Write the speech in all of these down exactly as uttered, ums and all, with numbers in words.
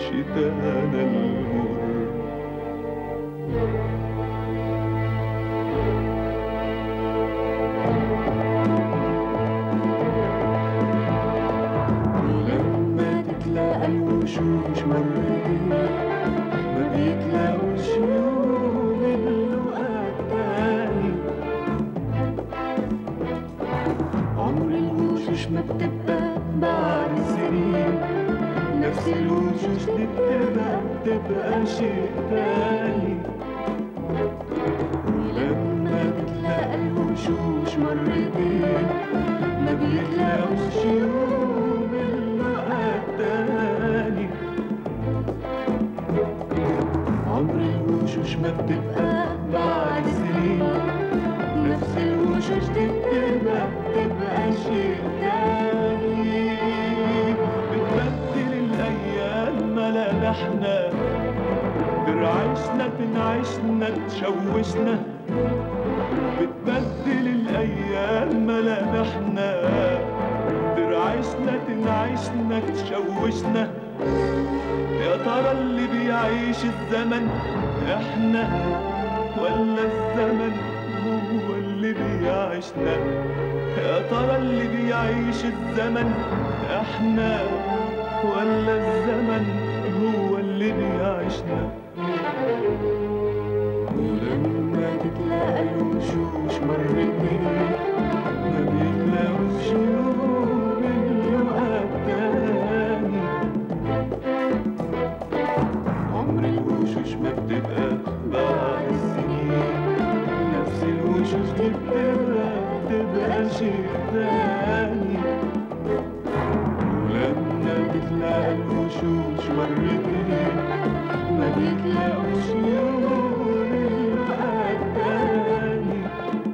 شتانا المر. ولما تتلاقى الوشوش مرتين ما بيتلاقوش يوم اللقا التاني. عمر الوشوش ما بتبقى بعد سنين نفس الوشوش اللي بتبقى بتبقى شيء تاني. ولما تتلاقى الوشوش مرتين ما بيتلاقوش يوم اللقا التاني. عمر الوشوش ما بتبقى بعد سنين نفس الوشوش دي بتبقى بتبقى شيء تاني. بتبدل الأيام ملامحنا ترعشنا تنعشنا تشوشنا. بتبدل الأيام ملامحنا ترعشنا تنعشنا تشوشنا. يا ترى اللي بيعيش الزمن احنا ولا الزمن هو اللي بيعيشنا؟ يا ترى اللي بيعيش الزمن احنا ولا الزمن هو اللي بيعيشنا؟ ولما تتلاقى الوشوش مرتين ما بيتلاقوش يوم اللقا التاني. عمر الوشوش ما بتبقى بعد السنين نفس الوشوش دي بتبقى بتبقى شيء تاني. ولما تتلاقى الوشوش مرتين ما بيتلاقوش يوم اللقا التاني.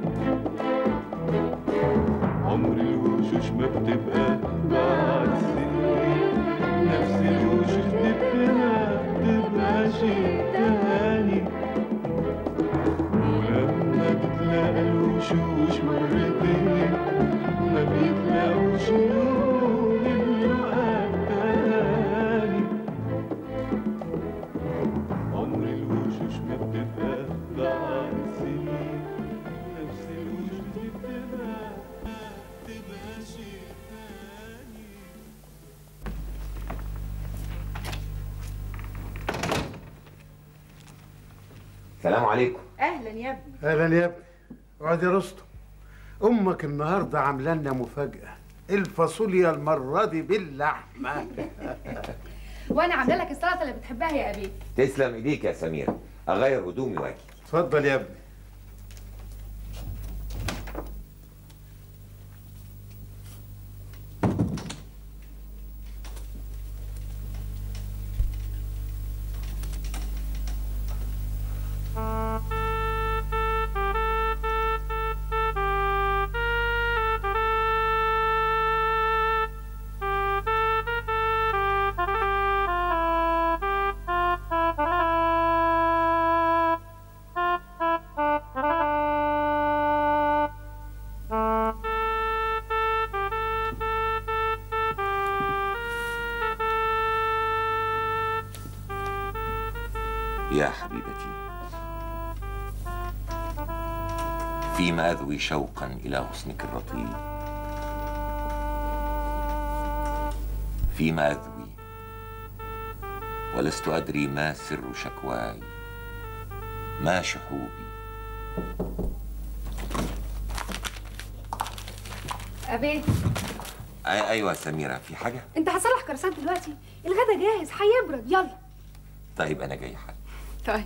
عمر الوشوش ما بتبقى بعد سنين نفس الوشوش دي بتبقى بتبقى شيء تاني. ولما تتلاقى الوشوش مرتين ما بيتلاقوش يوم اللقا التاني. عمر الوشوش ما بتبقى بعد سنين نفس الوشوش دي بتبقى بتبقى شيء تاني. السلام عليكم. اهلا يا ابني. اهلا يا ابني. اقعد يا رستم. امك النهارده عامله لنا مفاجاه، الفاصوليا المره دي باللحمه. وانا عامله لك السلطه اللي بتحبها يا ابي. تسلم ايديك يا سمير، اغير هدومي واجي. اتفضل يا ابني. يا حبيبتي، فيما أذوي شوقا إلى غصنك الرطيب، فيما أذوي ولست أدري ما سر شكواي، ما شحوبي. أبي. أي أيوة سميرة، في حاجة؟ أنت هتصلح كرسان دلوقتي؟ الغدا جاهز هيبرد، يلا. طيب أنا جاي حالا. طيب.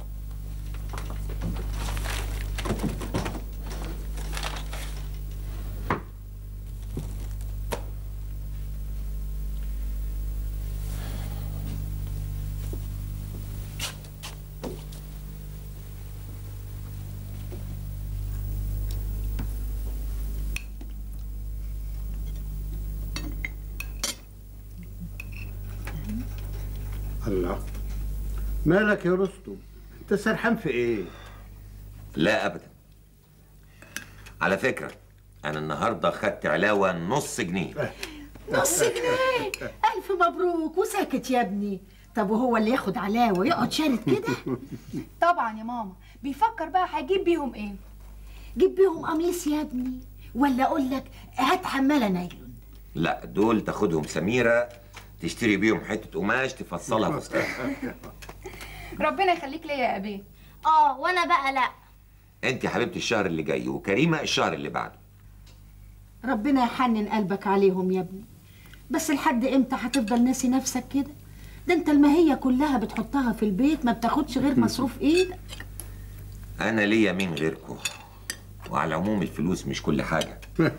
الله، مالك يا رستم؟ انت سرحان في ايه؟ لا ابدا. على فكره انا النهارده خدت علاوه نص جنيه. نص جنيه؟ الف مبروك. وساكت يا ابني، طب وهو اللي ياخد علاوه ويقعد شارد كده؟ طبعا يا ماما، بيفكر بقى هيجيب بيهم ايه. جيب بيهم قميص يا ابني، ولا اقول لك هات حماله نايلون. لا، دول تاخدهم سميرة تشتري بيهم حتة قماش تفصلها فستان. ربنا يخليك ليا يا ابي. اه وانا بقى لا. انت يا حبيبتي الشهر اللي جاي، وكريمة الشهر اللي بعده. ربنا يحنن قلبك عليهم يا ابني، بس لحد امتى هتفضل ناسي نفسك كده؟ ده انت الماهية كلها بتحطها في البيت، ما بتاخدش غير مصروف ايدك. انا ليا مين غيركم، وعلى العموم الفلوس مش كل حاجة.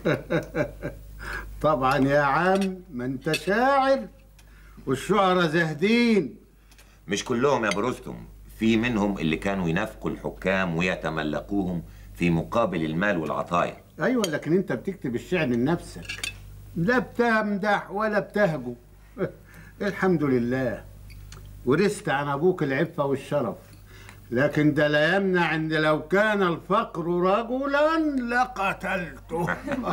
طبعا يا عم، ما انت شاعر والشعراء زاهدين. مش كلهم يا برستم، في منهم اللي كانوا ينافقوا الحكام ويتملقوهم في مقابل المال والعطايا. ايوه، لكن انت بتكتب الشعر لنفسك، لا بتمدح ولا بتهجو. الحمد لله ورثت عن ابوك العفه والشرف، لكن ده لا يمنع ان لو كان الفقر رجلا لقتلته.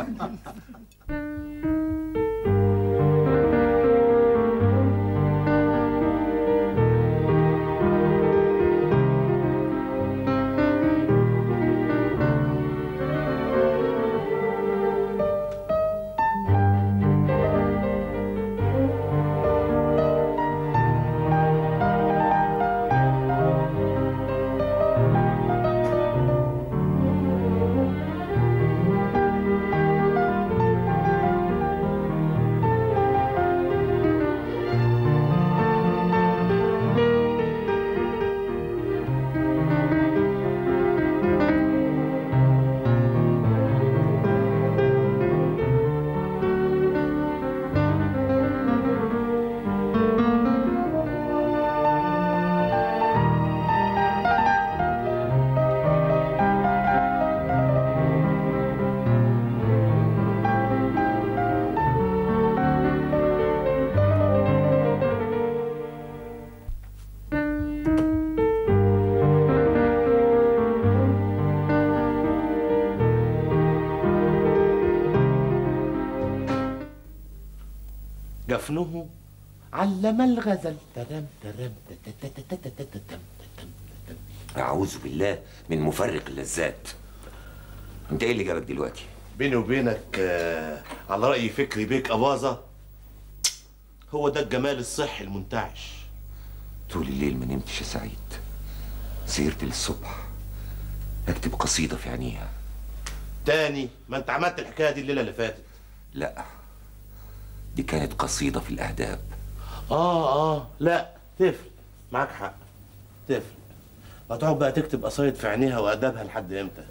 جفنه علم الغزل ترم ترم تتتتتتتتم. أعوذ بالله من مفرق اللذات. أنت إيه اللي جابك دلوقتي؟ بيني وبينك آه على رأي فكري بيك أباظة، هو ده الجمال الصحي المنتعش. طول الليل ما نمتش يا سعيد، سهرت للصبح أكتب قصيدة في عينيها. تاني ما أنت عملت الحكاية دي الليلة اللي فاتت. لا، دي كانت قصيدة في الأهداب. آه آه لا تفرق، معاك حق تفرق. هتقعد بقى تكتب قصايد في عينيها وأدابها لحد إمتى؟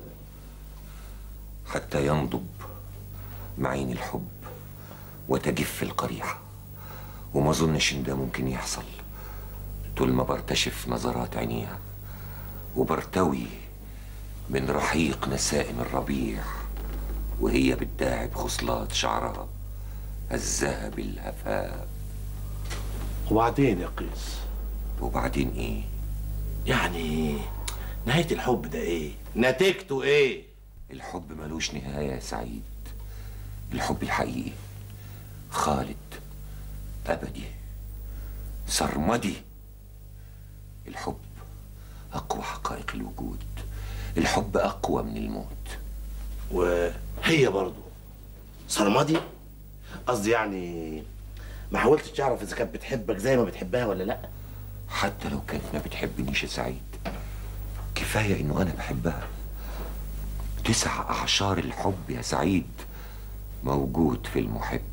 حتى ينضب معين الحب وتجف القريحة، وما أظنش إن ده ممكن يحصل طول ما برتشف نظرات عينيها وبرتوي من رحيق نسائم الربيع وهي بتداعب خصلات شعرها الذهب الهفاف. وبعدين يا قيس؟ وبعدين ايه؟ يعني نهاية الحب ده ايه؟ نتيجته ايه؟ الحب ملوش نهاية يا سعيد. الحب الحقيقي خالد أبدي سرمدي. الحب أقوى حقائق الوجود. الحب أقوى من الموت. وهي برضو سرمدي؟ قصدي يعني ما حاولتش تعرف إذا كانت بتحبك زي ما بتحبها ولا لأ؟ حتى لو كانت ما بتحبنيش يا سعيد، كفاية إنه أنا بحبها. تسع أعشار الحب يا سعيد موجود في المحب.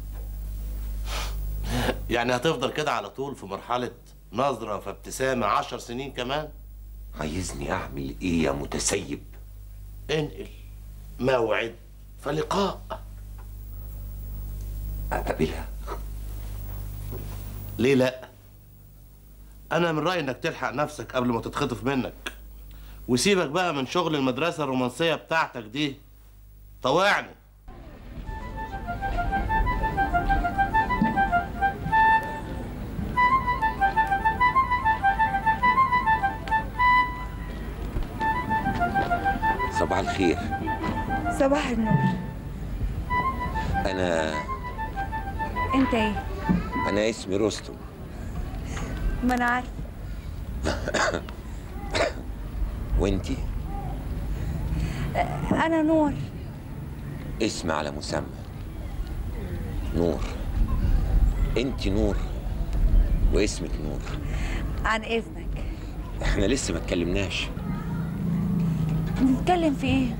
يعني هتفضل كده على طول في مرحلة نظرة فابتسامة عشر سنين كمان؟ عايزني أعمل إيه يا متسيب؟ انقل موعد فلقاء. أقابلها؟ ليه لأ؟ أنا من رأيي إنك تلحق نفسك قبل ما تتخطف منك، وسيبك بقى من شغل المدرسة الرومانسية بتاعتك دي. طوعني. صباح الخير. صباح النور. أنا انت ايه؟ أنا اسمي رستم. ما انا عارفه. وانتي؟ انا نور. اسم على مسمى. نور. انتي نور واسمك نور. عن اذنك. احنا لسه ما اتكلمناش. نتكلم في ايه؟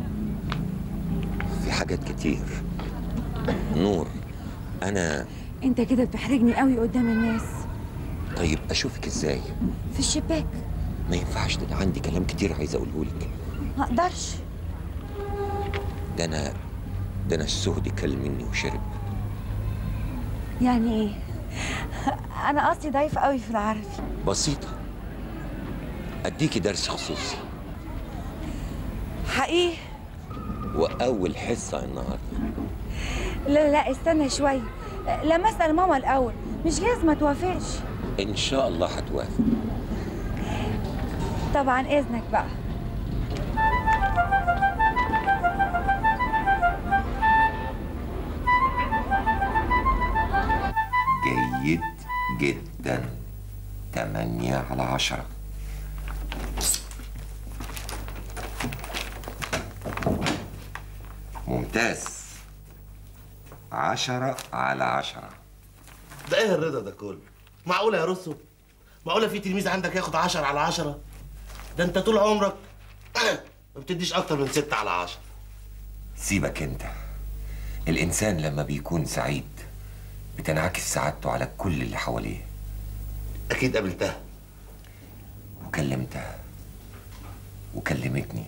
في حاجات كتير. نور، انا انت كده بتحرجني قوي قدام الناس. طيب اشوفك ازاي؟ في الشباك. ما ينفعش، ده انا عندي كلام كتير عايز اقوله لك. ما اقدرش. ده انا ده انا السهد كل مني وشرب. يعني ايه؟ انا قصدي ضعيف قوي في العربي. بسيطة، اديكي درس خصوصي. حقيقي؟ واول حصة النهارده. لا لا استنى شوية، لما اسأل ماما الأول، مش جايز ما توافقش. ان شاء الله هتوافق. طبعا إذنك بقى. جيد جدا. تمانية على عشرة. ممتاز. عشرة على عشرة. ده ايه الرضا ده كله؟ معقولة يا رسو؟ معقولة في تلميذ عندك ياخد عشرة على عشرة؟ ده انت طول عمرك ما بتديش أكتر من ستة على عشرة. سيبك انت. الإنسان لما بيكون سعيد بتنعكس سعادته على كل اللي حواليه. أكيد قابلتها وكلمتها وكلمتني.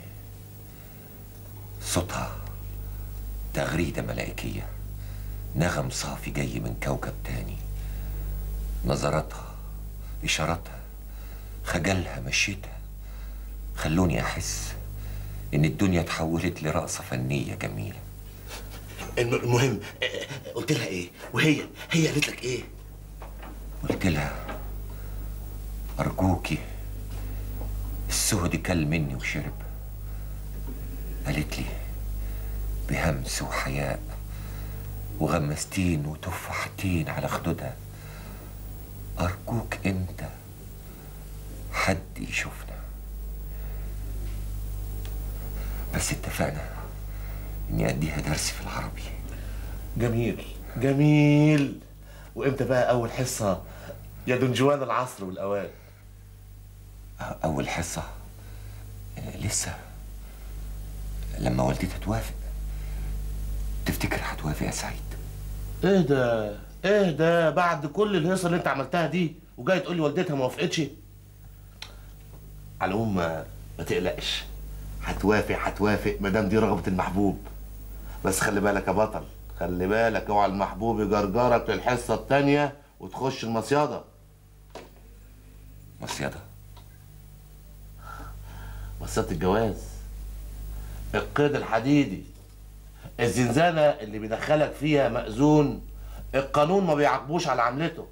صوتها تغريدة ملائكية، نغم صافي جاي من كوكب تاني. نظراتها، إشاراتها، خجلها، مشيتها خلوني أحس إن الدنيا اتحولت لرقصة فنية جميلة. المهم قلت لها إيه؟ وهي هي قالت لك إيه؟ قلت لها أرجوكي. السهد كل مني وشرب. قالت لي بهمس وحياء وغمستين وتفاحتين على خدودها، أرجوك أنت حد يشوفنا. بس اتفقنا إني أديها درس في العربي. جميل جميل. وإمتى بقى أول حصة يا دنجوان العصر والأوان؟ أول حصة لسه، لما والدتها توافق. تفتكر هتوافق يا سعيد؟ ايه ده؟ ايه ده؟ بعد كل الهيصه اللي انت عملتها دي وجاي تقول لي والدتها ما وافقتش؟ على العموم ما تقلقش، هتوافق هتوافق ما دام دي رغبه المحبوب. بس خلي بالك يا بطل، خلي بالك اوعى المحبوب يجرجرك للحصه الثانيه وتخش المصيده. مصيده؟ مصيده الجواز، القيد الحديدي، الزنزانة اللي بيدخلك فيها مأذون، القانون ما بيعاقبوش على عملته.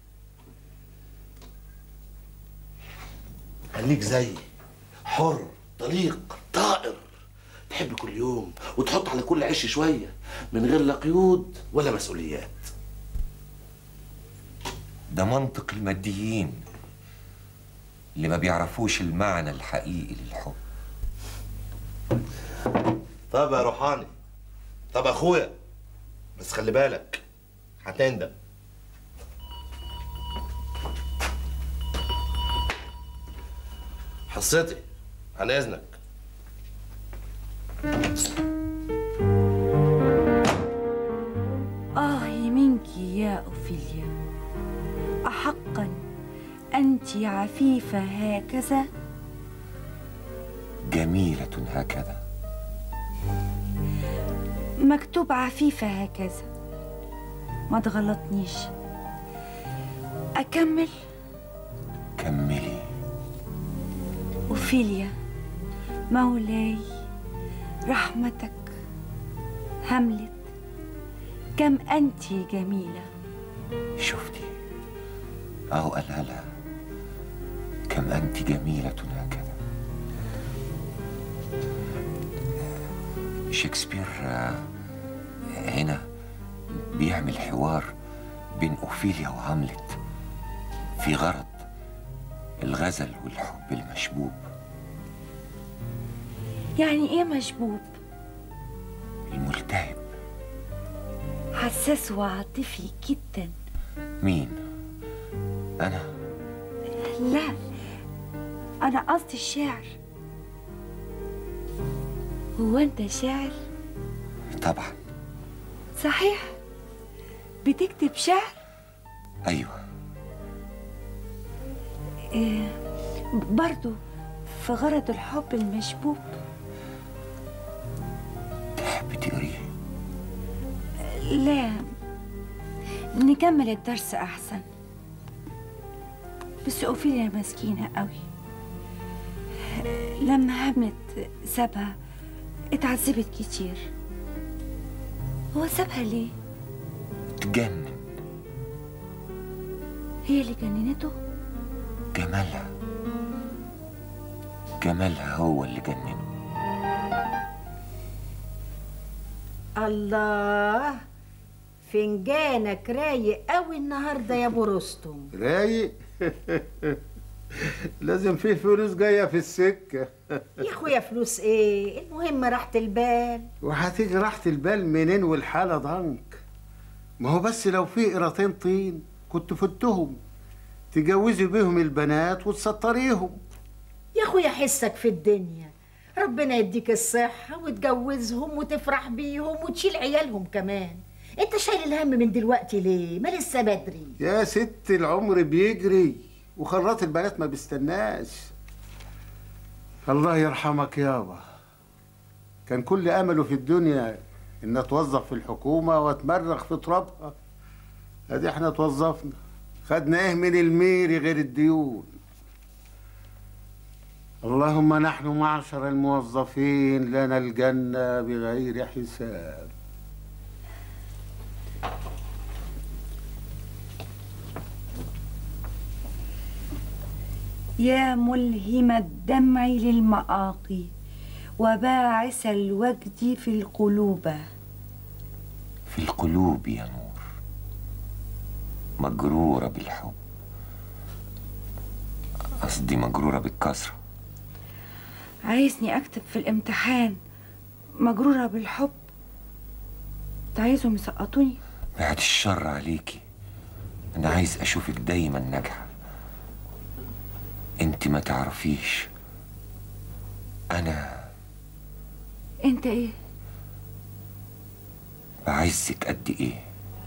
خليك زيي، حر طليق طائر، تحب كل يوم وتحط على كل عش شوية من غير لا قيود ولا مسؤوليات. ده منطق الماديين اللي ما بيعرفوش المعنى الحقيقي للحب. طب يا روحاني، طب اخويا، بس خلي بالك هتندم. حصتي عن اذنك. آه منك يا أوفيليا، أحقا أنت عفيفة هكذا؟ جميلة هكذا. مكتوب عفيفة هكذا، ما تغلطنيش. أكمل؟ كملي. أوفيليا مولاي رحمتك، هاملت كم أنت جميلة. شفتي؟ أهو قالها لها، كم أنت جميلة هكذا. شكسبير هنا بيعمل حوار بين أوفيليا وهاملت في غرض الغزل والحب المشبوب. يعني ايه مشبوب؟ الملتهب. حساس وعاطفي جدا. مين؟ أنا؟ لا، أنا قصدي الشعر. هو أنت شاعر؟ طبعا. صحيح؟ بتكتب شعر؟ أيوه. إيه برضو في غرض الحب المشبوب. تحب تقريه؟ لا، نكمل الدرس أحسن. بس أوفيليا مسكينة قوي، لما هاملت سابها اتعذبت كتير. هو سابها ليه؟ تجنن. هي اللي جننته؟ جمالها. جمالها هو اللي جننه. الله، فنجانك رايق قوي النهارده يا ابو رستم. رايق؟ لازم فيه فلوس جايه في السكه. يا اخويا فلوس ايه، المهم راحة البال. وهتيجي راحة البال منين والحالة ضنك؟ ما هو بس لو في قراطين طين كنت فتهم تجوزي بيهم البنات وتسطريهم. يا اخويا حسك في الدنيا، ربنا يديك الصحة وتجوزهم وتفرح بيهم وتشيل عيالهم كمان. انت شايل الهم من دلوقتي ليه؟ ما لسه بدري. يا ست العمر بيجري وخراط البنات ما بيستناش. الله يرحمك يابا، كان كل امله في الدنيا ان اتوظف في الحكومة واتمرغ في ترابها. ادي احنا اتوظفنا، خدنا ايه من الميري غير الديون. اللهم نحن معشر الموظفين لنا الجنة بغير حساب. يا ملهم الدمع للمآقي وباعث الوجد في القلوب. في القلوب يا نور، مجرورة بالحب. قصدي مجرورة بالكسرة. عايزني أكتب في الامتحان مجرورة بالحب؟ انت عايزهم يسقطوني؟ بعد الشر عليكي، أنا عايز أشوفك دايما ناجحة. انت ما تعرفيش أنا. انت ايه؟ بعزك قد ايه.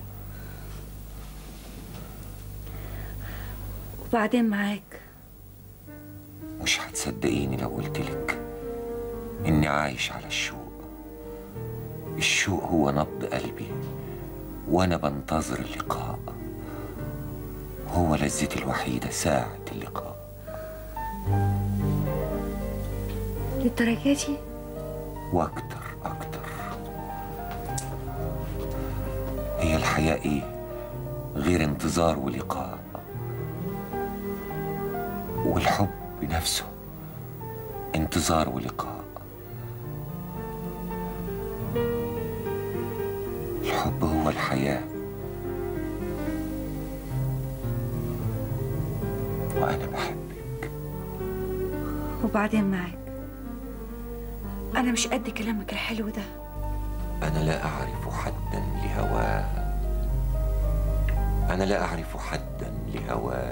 وبعدين معاك. مش هتصدقيني لو قلتلك إني عايش على الشوق. الشوق هو نبض قلبي وأنا بنتظر اللقاء. هو لذتي الوحيدة ساعة اللقاء. للدرجة دي؟ وأكتر أكتر. هي الحياة إيه غير انتظار ولقاء؟ والحب بنفسه انتظار ولقاء. الحب هو الحياة، وأنا بحبك. وبعدين معاك. أنا مش قد كلامك الحلو ده. أنا لا أعرف حدا لهواها. أنا لا أعرف حدا لهواي.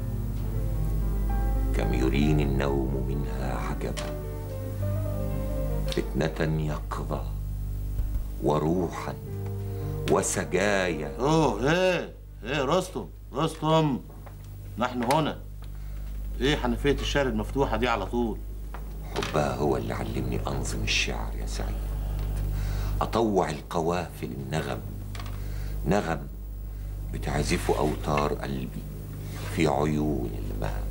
كم يريني النوم منها عجبا، فتنة يقظة وروحا وسجايا. اوه ايه ايه رستم رستم، نحن هنا. ايه حنفية الشعر المفتوحة دي على طول؟ حبها هو اللي علمني أنظم الشعر يا سعيد، أطوع القوافل النغم، نغم بتعزف أوتار قلبي في عيون المهب.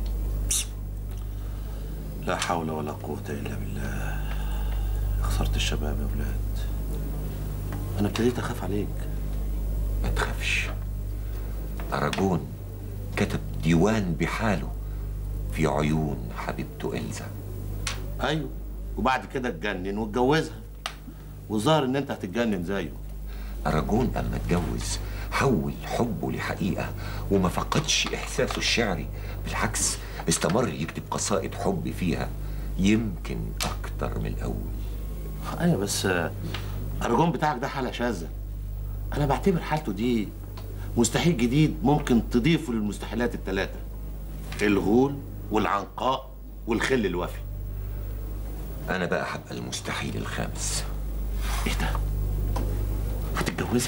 لا حول ولا قوة إلا بالله. خسرت الشباب يا ولاد. أنا ابتديت أخاف عليك. ما تخافش. أراجون كتب ديوان بحاله في عيون حبيبته إلزا. أيوه، وبعد كده اتجنن واتجوزها، وظهر إن أنت هتتجنن زيه. أراجون أما اتجوز حول حبه لحقيقة وما فقدش إحساسه الشعري، بالعكس استمر يكتب قصائد حب فيها يمكن أكتر من الأول. ايوه بس ارجون بتاعك ده حاله شاذه. انا بعتبر حالته دي مستحيل جديد ممكن تضيفه للمستحيلات الثلاثه: الغول والعنقاء والخل الوفي. أنا بقى هبقى المستحيل الخامس. ايه ده؟ هتتجوزها؟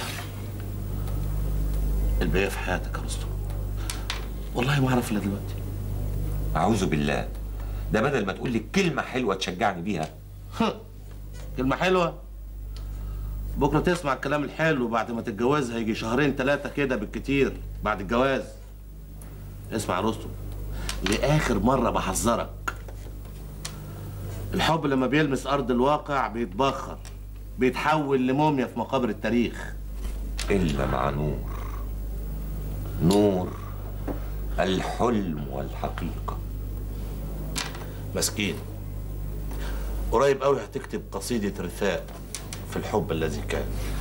الباقيه في حياتك يا رستم. والله ما اعرف الا دلوقتي. أعوذ بالله، ده بدل ما تقول لي كلمة حلوة تشجعني بيها. كلمة حلوة؟ بكرة تسمع الكلام الحلو بعد ما تتجوزها، يجي شهرين ثلاثة كده بالكتير بعد الجواز. اسمع يا رستم، لآخر مرة بحذرك، الحب لما بيلمس أرض الواقع بيتبخر، بيتحول لموميا في مقابر التاريخ. إلا مع نور، نور الحلم والحقيقة. مسكين، قريب قوي هتكتب قصيدة رثاء في الحب الذي كان.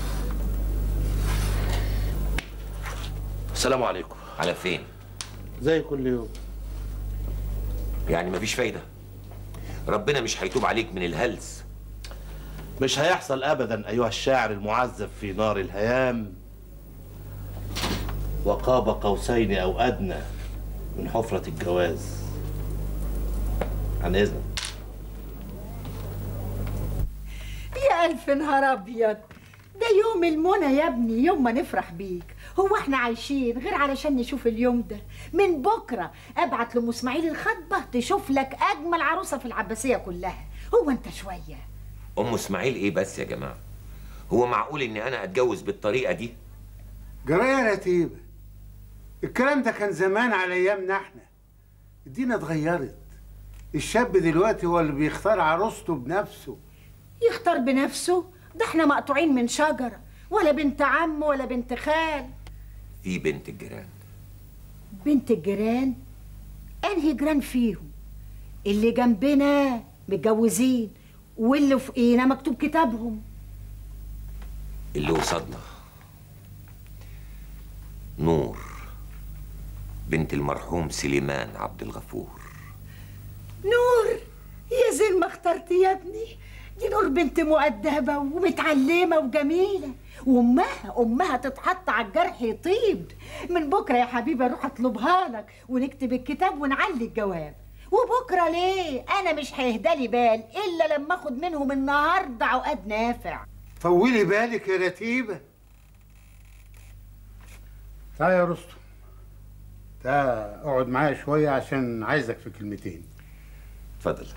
السلام عليكم. على فين؟ زي كل يوم. يعني مفيش فايدة؟ ربنا مش هيتوب عليك من الهلس؟ مش هيحصل أبدا أيها الشاعر المعذب في نار الهيام، وقاب قوسين أو أدنى من حفرة الجواز. عن إذنك. يا ألف نهار أبيض، ده يوم المنى يا ابني، يوم ما نفرح بيك. هو احنا عايشين غير علشان نشوف اليوم ده؟ من بكرة ابعت لأم اسماعيل الخطبة تشوف لك أجمل عروسة في العباسية كلها. هو أنت شوية. أم اسماعيل إيه بس يا جماعة؟ هو معقول إني أنا أتجوز بالطريقة دي؟ جرايه رتيبة، الكلام ده كان زمان على أيامنا احنا. الدنيا اتغيرت، الشاب دلوقتي هو اللي بيختار عروسته بنفسه. يختار بنفسه؟ ده احنا مقطوعين من شجرة، ولا بنت عم ولا بنت خال. في بنت الجيران. بنت الجيران؟ انهي جيران فيهم؟ اللي جنبنا متجوزين، واللي فوقينا مكتوب كتابهم. اللي وصلنا نور بنت المرحوم سليمان عبد الغفور. نور؟ يا زين ما اخترت يا ابني، دي نور بنت مؤدبة ومتعلمة وجميلة، وامها امها تتحط على الجرح يطيب. من بكرة يا حبيبي اروح اطلبها لك ونكتب الكتاب ونعلي الجواب. وبكرة ليه؟ انا مش هيهدالي بال الا لما اخد منهم النهارده عقد نافع. طولي بالك يا رتيبة. تعال يا رستم، تعال اقعد معايا شوية عشان عايزك في كلمتين. اتفضل.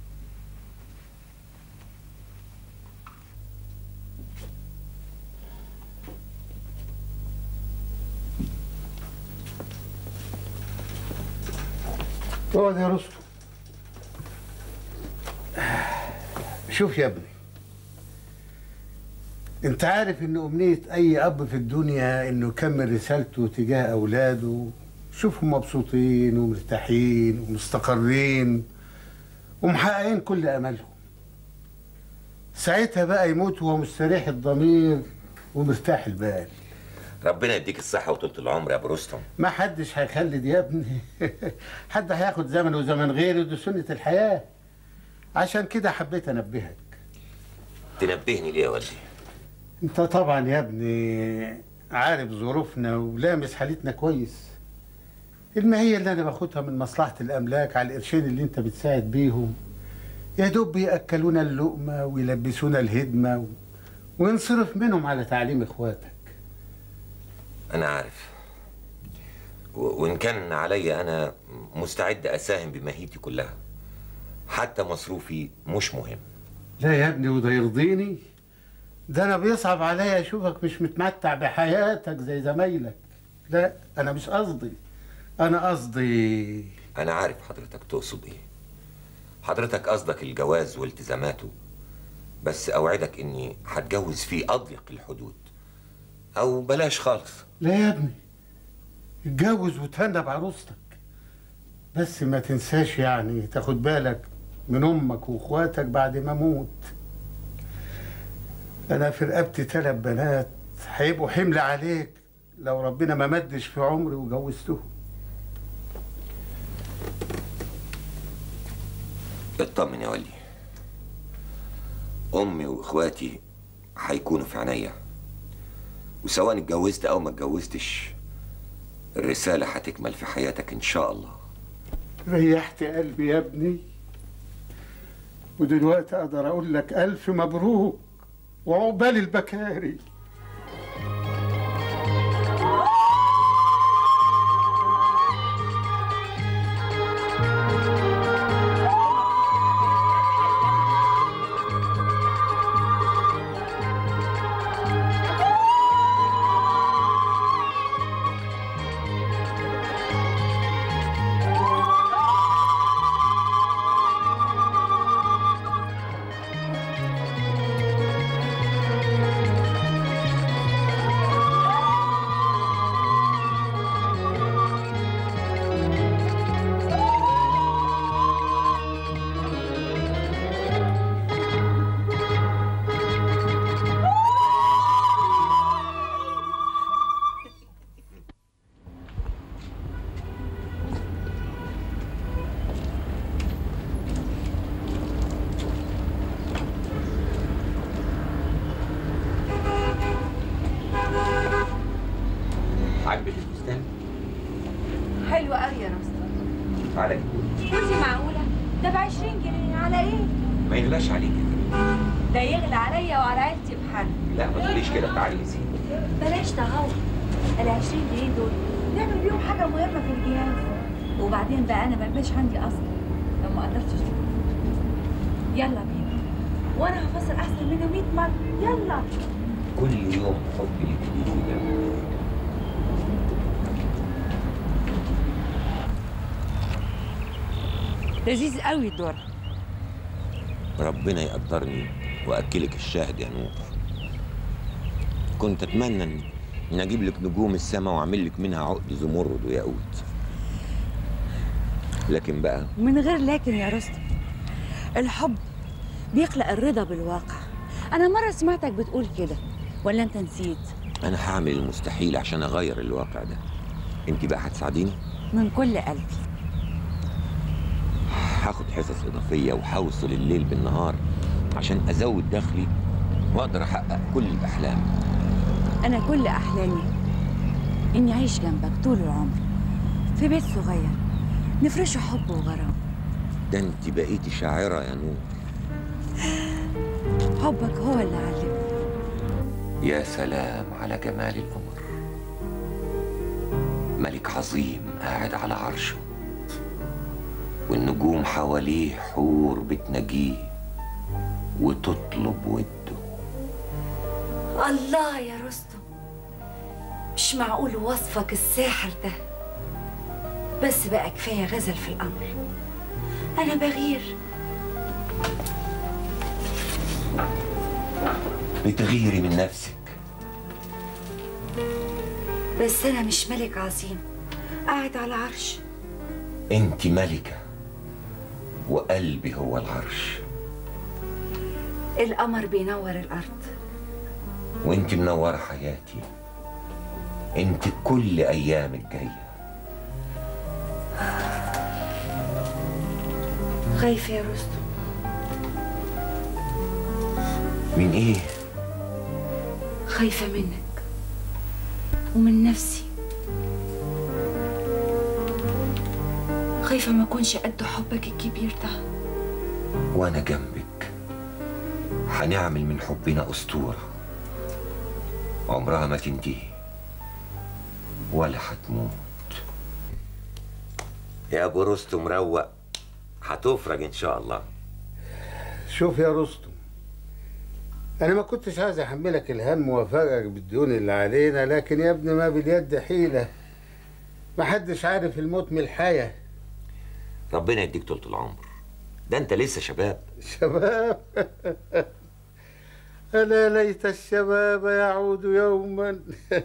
اقعد يا رستم. شوف يا ابني، انت عارف ان امنية اي اب في الدنيا انه يكمل رسالته تجاه اولاده، شوفهم مبسوطين ومرتاحين ومستقرين ومحققين كل املهم. ساعتها بقى يموت وهو مستريح الضمير ومرتاح البال. ربنا يديك الصحة وطولة العمر يا ابو رستم. ما حدش هيخلد يا ابني. حد هياخد زمن وزمن غيره، دي سنة الحياة. عشان كده حبيت انبهك. تنبهني ليه يا والدي؟ انت طبعا يا ابني عارف ظروفنا ولامس حالتنا كويس. الماهية اللي انا باخدها من مصلحة الاملاك على القرشين اللي انت بتساعد بيهم يا دوب بياكلونا اللقمة ويلبسونا الهدمة و... ونصرف منهم على تعليم اخواتك. انا عارف، و... وان كان عليا انا مستعد اساهم بماهيتي كلها، حتى مصروفي مش مهم. لا يا ابني، وده يرضيني. ده انا بيصعب عليا اشوفك مش متمتع بحياتك زي زمايلك. لا انا مش قصدي، انا قصدي انا عارف حضرتك تقصد ايه. حضرتك قصدك الجواز والتزاماته، بس اوعدك اني هتجوز في اضيق الحدود، او بلاش خالص. لا يا ابني، اتجوز وتهنى بعروستك، بس ما تنساش يعني تاخد بالك من امك واخواتك بعد ما اموت. انا في رقبتي ثلاث بنات هيبقوا حمل عليك لو ربنا ما مدش في عمري وجوزتهم. اطمن يا ولي، امي واخواتي هيكونوا في عينيا، وسواء اتجوزت او ما اتجوزتش الرساله هتكمل في حياتك ان شاء الله. ريحت قلبي يا ابني، ودلوقتي اقدر اقول لك الف مبروك وعقبال البكاري. عجبك الفستان؟ حلو قوي يا رستم. على ايه؟ انت معقوله؟ ده ب عشرين جنيه على ايه؟ ما يغلاش عليك كده. ده يغلى عليا وعلى عيلتي بحال. لا ما تقوليش كده، تعالي يا سيدي. بلاش تهور، ال عشرين جنيه دول نعمل بيهم حاجه مهمه في الجهاز، وبعدين بقى انا ما بقاش عندي اصلا لو ما قدرتش. يلا بينا، وانا هفصل احسن منه مية مره. يلا. كل يوم حبي ليك بيزيد. لذيذ قوي الدور. ربنا يقدرني واكلك الشاهد يا نور. كنت اتمنى ان اجيب لك نجوم السماء واعمل لك منها عقد زمرد وياقوت، لكن بقى من غير لكن يا رستم، الحب بيخلق الرضا بالواقع. انا مره سمعتك بتقول كده، ولا انت نسيت؟ انا هعمل المستحيل عشان اغير الواقع ده. انت بقى هتساعديني؟ من كل قلبي. هاخد حصص اضافيه وهوصل الليل بالنهار عشان ازود دخلي واقدر احقق كل الاحلام. انا كل احلامي اني اعيش جنبك طول العمر في بيت صغير نفرشه حب وغرام. ده انت بقيتي شاعره يا نور. حبك هو اللي علمني. يا سلام على جمال القمر، ملك عظيم قاعد على عرشه، والنجوم حواليه حور بتناجيه وتطلب وده. الله يا رستم، مش معقول وصفك الساحر ده. بس بقى كفايه غزل في الامر، انا بغير. بتغيري من نفسك. بس انا مش ملك عظيم قاعد على عرش. انت ملكه وقلبي هو العرش. القمر بينور الارض وانت منوره حياتي. انت كل ايامك جايه. خايفه يا رستم. من ايه؟ خايفه منك ومن نفسي. خايفه ما اكونش قد حبك الكبير ده. وانا جنبك هنعمل من حبنا اسطوره عمرها ما تنتهي ولا هتموت. يا ابو رستم روق، هتفرج ان شاء الله. شوف يا رستم، انا ما كنتش عايز احملك الهم وافاجئك بالديون اللي علينا، لكن يا ابني ما باليد حيله. ما حدش عارف الموت من الحياه. ربنا يديك طول العمر، ده انت لسه شباب. شباب؟ ألا ليت الشباب يعود يوما.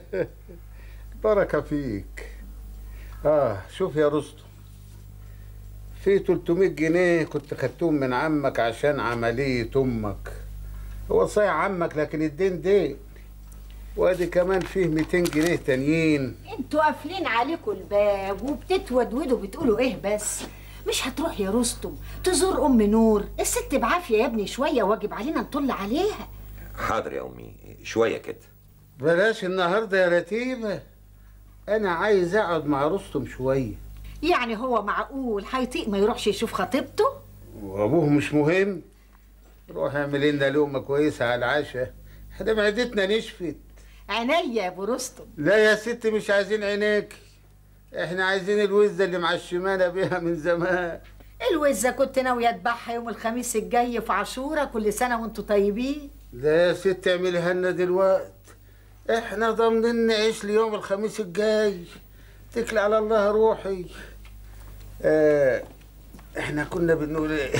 بركة فيك. آه شوف يا رستم، في تلتمية جنيه كنت خدتهم من عمك عشان عملية أمك. هو صحيح عمك لكن الدين دين، وادي كمان فيه ميتين جنيه تانيين. انتوا قافلين عليكم الباب وبتتودودوا بتقولوا ايه بس؟ مش هتروح يا رستم تزور ام نور؟ الست بعافيه يا ابني، شويه واجب علينا نطل عليها. حاضر يا امي، شويه كده. بلاش النهارده يا رتيبه، انا عايز اقعد مع رستم شويه. يعني هو معقول هيطيق ما يروحش يشوف خطيبته؟ وابوه مش مهم؟ روح اعمل لنا لقمه كويسه على العشاء، احنا معدتنا نشفت. عينيا يا ابو رستم. لا يا ست مش عايزين عينيك، احنا عايزين الوزه اللي معشمانا بيها من زمان. الوزه كنت ناويه اذبحها يوم الخميس الجاي في عاشوره، كل سنه وانتم طيبين. لا يا ست اعملها لنا دلوقت، احنا ضامنين نعيش ليوم الخميس الجاي. اتكل على الله روحي. اه احنا كنا بنقول ايه؟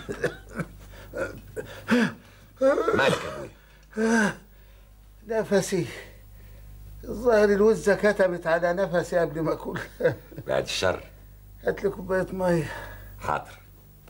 مالك يا ابويا؟ نفسي الظاهر الوزه كتبت على نفسي قبل ما اكل. بعد الشر. هات لي كوبايه ميه. حاضر.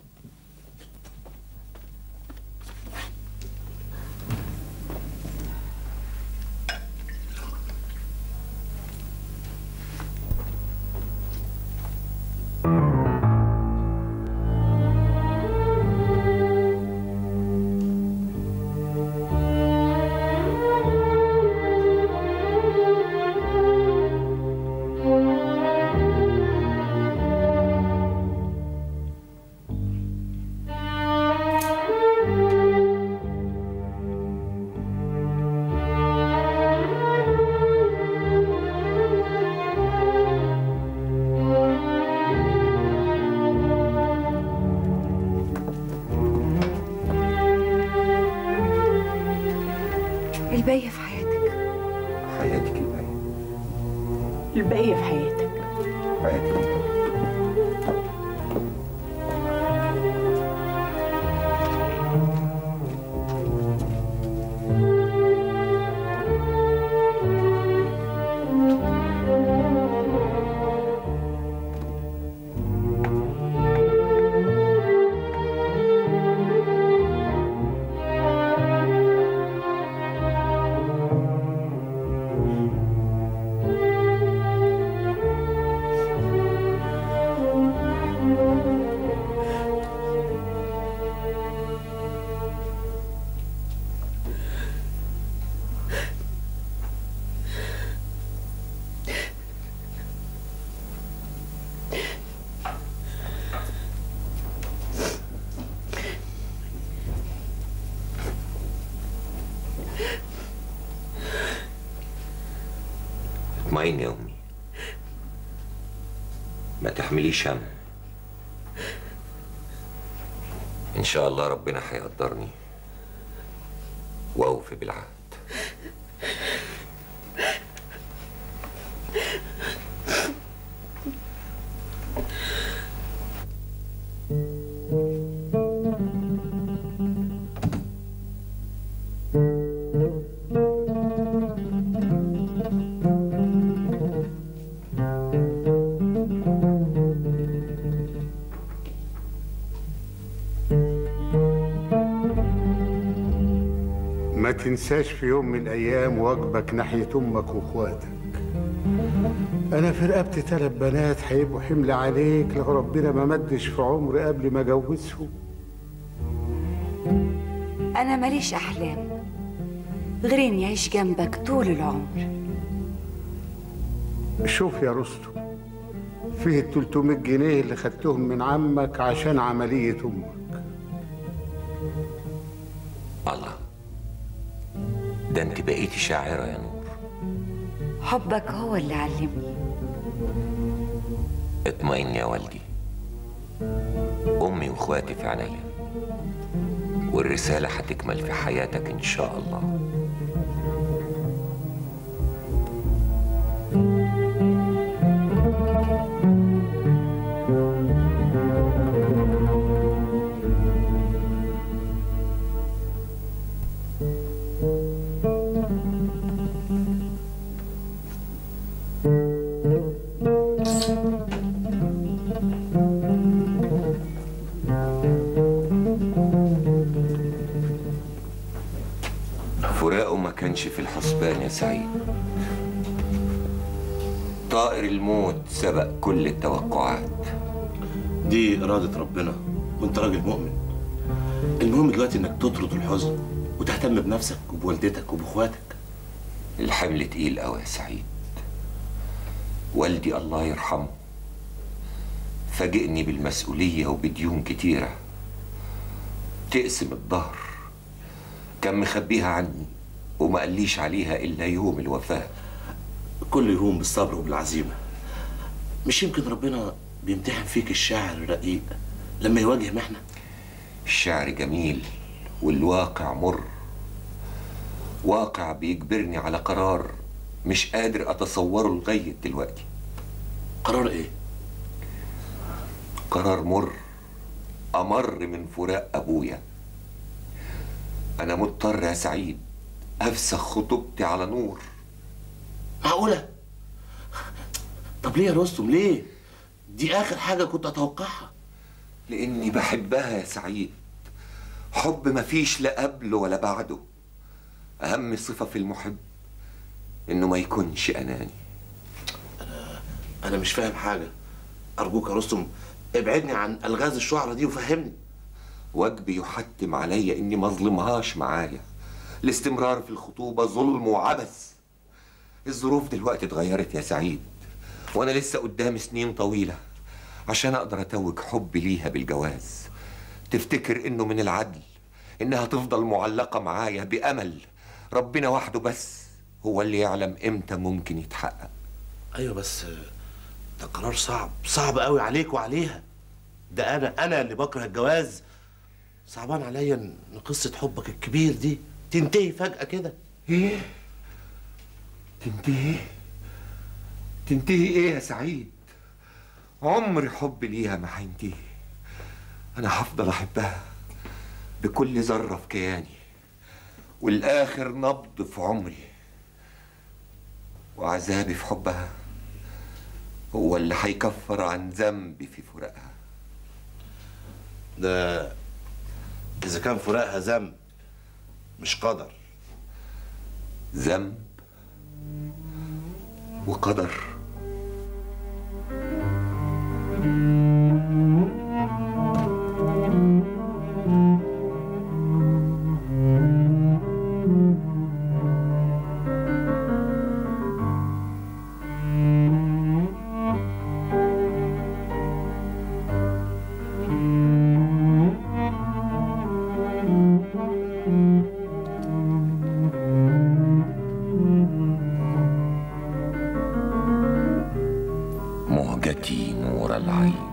الباقية في حياتك. حياتك الباقية. الباقية في حياتك. حياتك الباقية. اطمئني يا امي، ما تحمليش هم. ان شاء الله ربنا هيقدرني واوفي بالعهد. ما تنساش في يوم من الايام واجبك ناحيه امك واخواتك. انا في رقبتي ثلاث بنات هيبقوا حمل عليك لو ربنا ما مدش في عمري قبل ما اجوزهم. أنا ماليش أحلام غير إني أعيش جنبك طول العمر. شوف يا رستم، فيه ال ثلاثمية جنيه اللي خدتهم من عمك عشان عمليه امك. الله، ده انت بقيتي شاعرة يا نور. حبك هو اللي علمني. اطمئن يا والدي، امي واخواتي في عناية، والرسالة هتكمل في حياتك ان شاء الله. فراقه ما كانش في الحسبان يا سعيد. طائر الموت سبق كل التوقعات. دي إرادة ربنا وأنت راجل مؤمن. المهم دلوقتي إنك تطرد الحزن وتهتم بنفسك وبوالدتك وبإخواتك. الحمل تقيل قوي يا سعيد. والدي الله يرحمه فاجئني بالمسؤولية وبديون كتيرة تقسم الظهر. كان مخبيها عني وما قاليش عليها إلا يوم الوفاة. كل يوم بالصبر وبالعزيمة. مش يمكن ربنا بيمتحن فيك الشاعر الرقيق لما يواجه محنة؟ الشعر جميل والواقع مر. واقع بيجبرني على قرار مش قادر أتصوره لغاية دلوقتي. قرار إيه؟ قرار مر أمر من فراق أبويا. أنا مضطر يا سعيد أفسخ خطوبتي على نور. معقولة؟ طب ليه يا رستم ليه؟ دي آخر حاجة كنت أتوقعها. لأني بحبها يا سعيد، حب مفيش لا قبله ولا بعده. أهم صفة في المحب إنه ما يكونش أناني. أنا أنا مش فاهم حاجة. أرجوك يا رستم ابعدني عن ألغاز الشعرة دي وفهمني. واجبي يحتم عليا إني ما أظلمهاش معايا. الاستمرار في الخطوبة ظلم وعبث. الظروف دلوقتي اتغيرت يا سعيد، وأنا لسه قدامي سنين طويلة عشان أقدر أتوج حبي ليها بالجواز. تفتكر إنه من العدل إنها تفضل معلقة معايا بأمل ربنا وحده بس هو اللي يعلم إمتى ممكن يتحقق؟ أيوة بس ده قرار صعب صعب قوي عليك وعليها. ده أنا أنا اللي بكره الجواز. صعبان عليا إن قصة حبك الكبير دي تنتهي فجأة كده. إيه؟ تنتهي؟ تنتهي إيه يا سعيد؟ عمر حبي ليها ما هينتهي. أنا هفضل أحبها بكل ذرة في كياني والآخر نبض في عمري. وعذابي في حبها هو اللي هيكفر عن ذنبي في فراقها. ده إذا كان فراقها ذنب مش قدر. ذنب وقدر. مهجتي نور العين،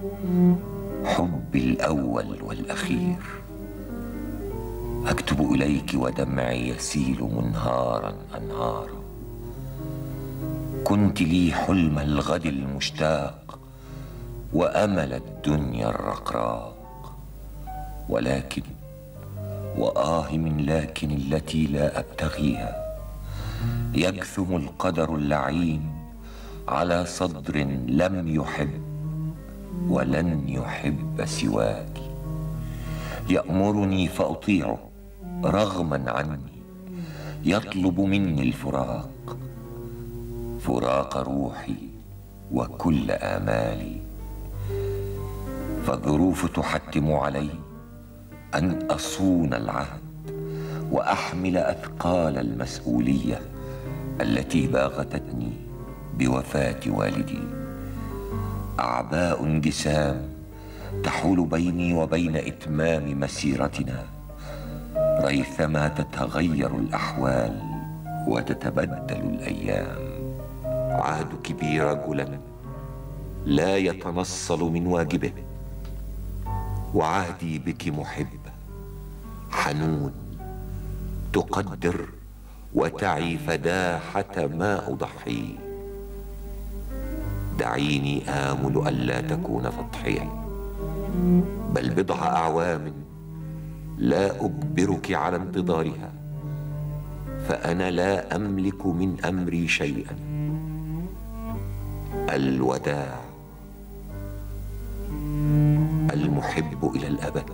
حبي الأول والأخير، أكتب إليك ودمعي يسيل منهارا أنهارا. كنت لي حلم الغد المشتاق وأمل الدنيا الرقراق، ولكن وآه من لكن التي لا أبتغيها، يجثم القدر اللعين على صدر لم يحب ولن يحب سواك. يأمرني فأطيعه رغما عني، يطلب مني الفراق، فراق روحي وكل آمالي. فالظروف تحتم علي أن أصون العهد وأحمل أثقال المسؤولية التي باغتتني بوفاة والدي. أعباء جسام تحول بيني وبين إتمام مسيرتنا ريثما تتغير الأحوال وتتبدل الأيام. عهدك بي رجلا لا يتنصل من واجبه، وعهدي بك محبة حنون تقدر وتعي فداحة ما أضحيه. دعيني آمل ألا تكون تضحية، بل بضع أعوام لا أجبرك على انتظارها، فأنا لا أملك من أمري شيئا. الوداع. المحب إلى الأبد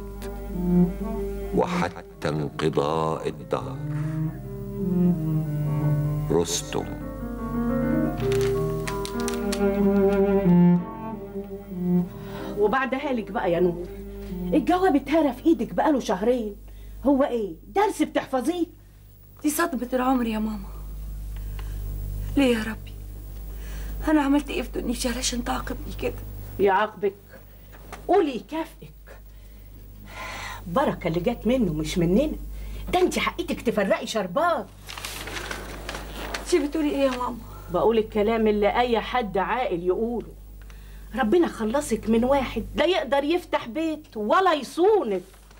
وحتى انقضاء الدهر. رستم. وبعدها لك بقى يا نور، الجواب اتهرى في ايدك بقاله شهرين. هو ايه درس بتحفظيه؟ دي صدمة العمر يا ماما. ليه يا ربي؟ أنا عملت إيه في دنيتي علشان تعاقبني كده؟ يعاقبك؟ قولي يكافئك. بركة اللي جت منه مش مننا، ده انت حقيتك تفرقي شربات. انت بتقولي ايه يا ماما؟ بقول الكلام اللي اي حد عاقل يقوله. ربنا خلصك من واحد لا يقدر يفتح بيت ولا يصونك،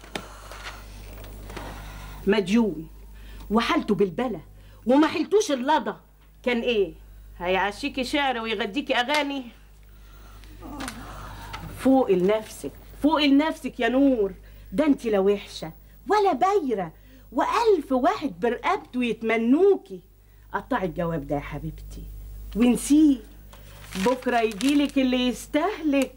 مديون وحالته بالبلا وما حلتوش اللضا. كان ايه هيعشيكي شعر ويغديكي اغاني؟ فوق لنفسك، فوق لنفسك يا نور. ده انت لا وحشه ولا بايره، والف واحد برقبته يتمنوكي. قطعي الجواب ده يا حبيبتي ونسيه، بكره يجيلك اللي يستهلك.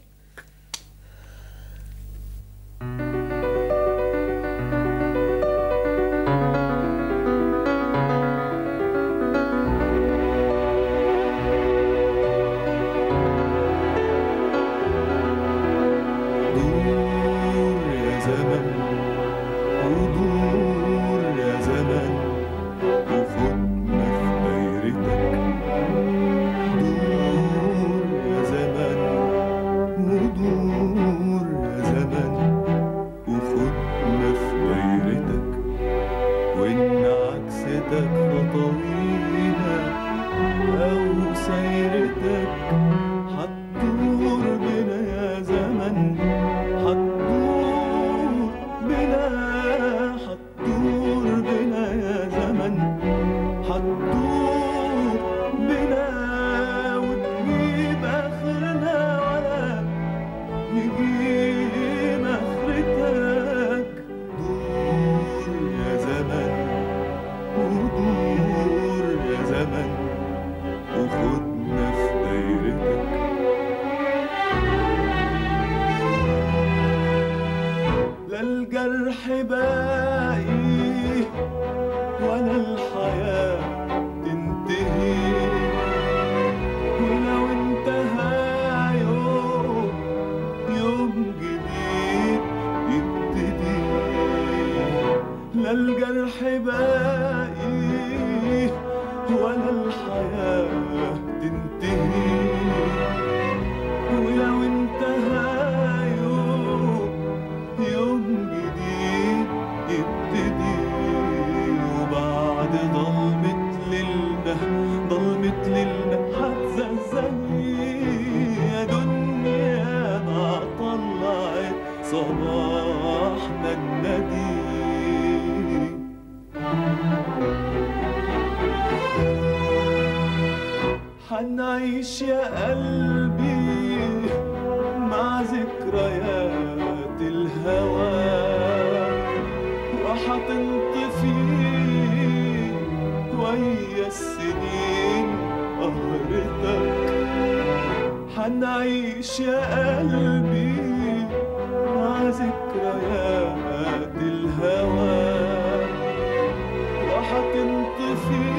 حنعيش يا قلبي مع ذكريات الهوى، وحتنطفي ويا السنين قهرتك. حنعيش يا قلبي مع ذكريات الهوى، وحتنطفي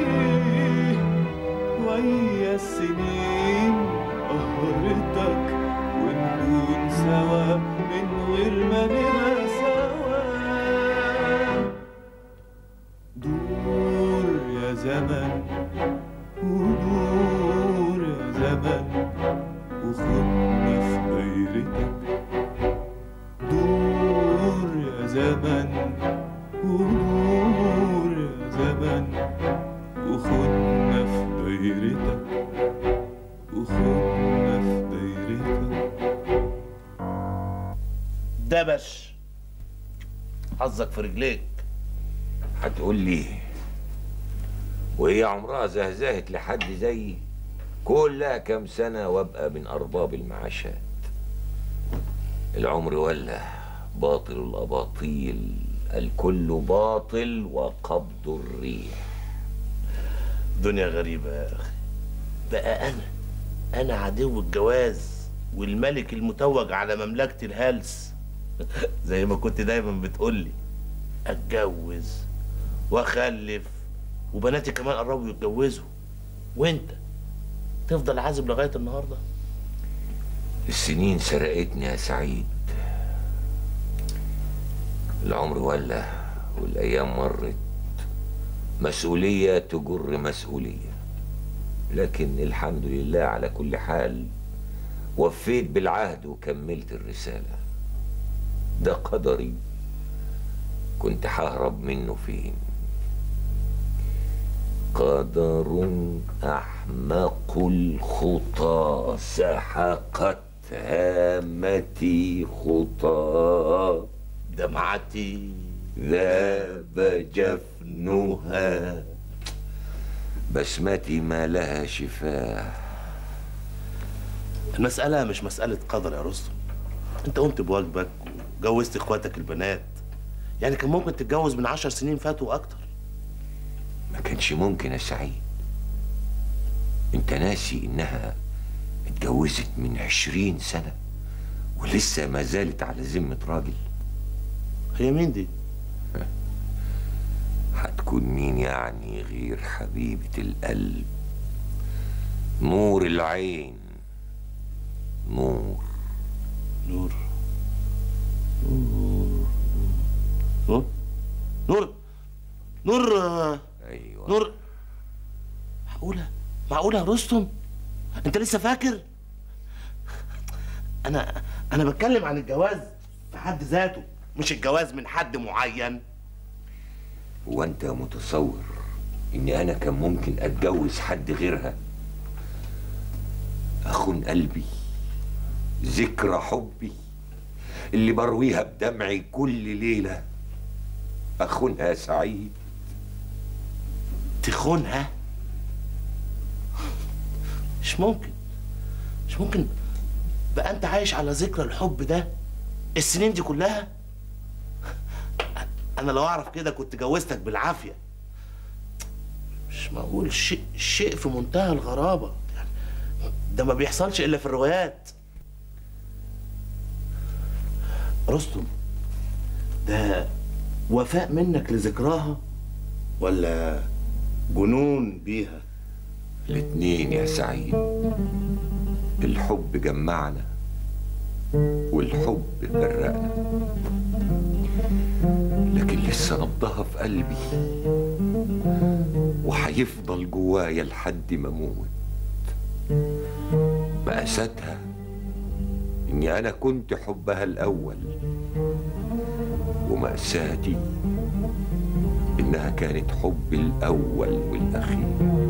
ويا السنين قهرتك، ونكون سوا من غير ما نبقى سوا. دور يا زمن ودور يا زمن وخدنا في دايرتك. دور يا زمن ودور يا زمن وخدنا في دايرتك، وخدنا في دايرتك. دبش حظك في رجليك. هتقول لي وهي عمرها زهزهت لحد زيي؟ كلها كام سنة وابقى من أرباب المعاشات. العمر ولا باطل الأباطيل، الكل باطل وقبض الريح. دنيا غريبة يا أخي. بقى أنا أنا عدو الجواز والملك المتوج على مملكة الهلس زي ما كنت دايما بتقولي. أتجوز وأخلف وبناتي كمان قربوا يتجوزوا، وأنت تفضل عازب لغاية النهاردة؟ السنين سرقتني يا سعيد. العمر ولا والأيام مرت، مسؤولية تجر مسؤولية، لكن الحمد لله على كل حال وفيت بالعهد وكملت الرسالة. ده قدري، كنت ههرب منه فين؟ قدر أحمق الخطى سحقت هامتي خطى، دمعتي ذاب جفنها، بسمتي ما لها شفاه. المسألة مش مسألة قدر يا رستم. انت قمت بواجبك وجوزت اخواتك البنات، يعني كان ممكن تتجوز من عشر سنين فاتوا اكتر. ما كانش ممكن يا سعيد. انت ناسي انها اتجوزت من عشرين سنة ولسه ما زالت على ذمة راجل. هي مين دي؟ هتكون مين يعني غير حبيبة القلب، نور العين. نور نور نور نور نور نور ايوه نور. معقولة معقولة يا رستم؟ انت لسه فاكر؟ انا انا بتكلم عن الجواز في حد ذاته، مش الجواز من حد معين. هو انت متصور اني انا كان ممكن اتجوز حد غيرها؟ اخون قلبي، ذكرى حبي اللي برويها بدمعي كل ليلة، اخونها يا سعيد. تخونها؟ مش ممكن مش ممكن. بقى انت عايش على ذكرى الحب ده السنين دي كلها؟ انا لو اعرف كده كنت جوزتك بالعافيه. مش معقول، شيء شيء في منتهى الغرابه، يعني ده ما بيحصلش الا في الروايات. رستم، ده وفاء منك لذكراها ولا جنون بيها؟ الاتنين يا سعيد. الحب جمعنا والحب فرقنا، لكن لسه نبضها في قلبي وهيفضل جوايا لحد ما اموت. مأساتها اني انا كنت حبها الاول، ومأساتي انها كانت حبي الاول والاخير.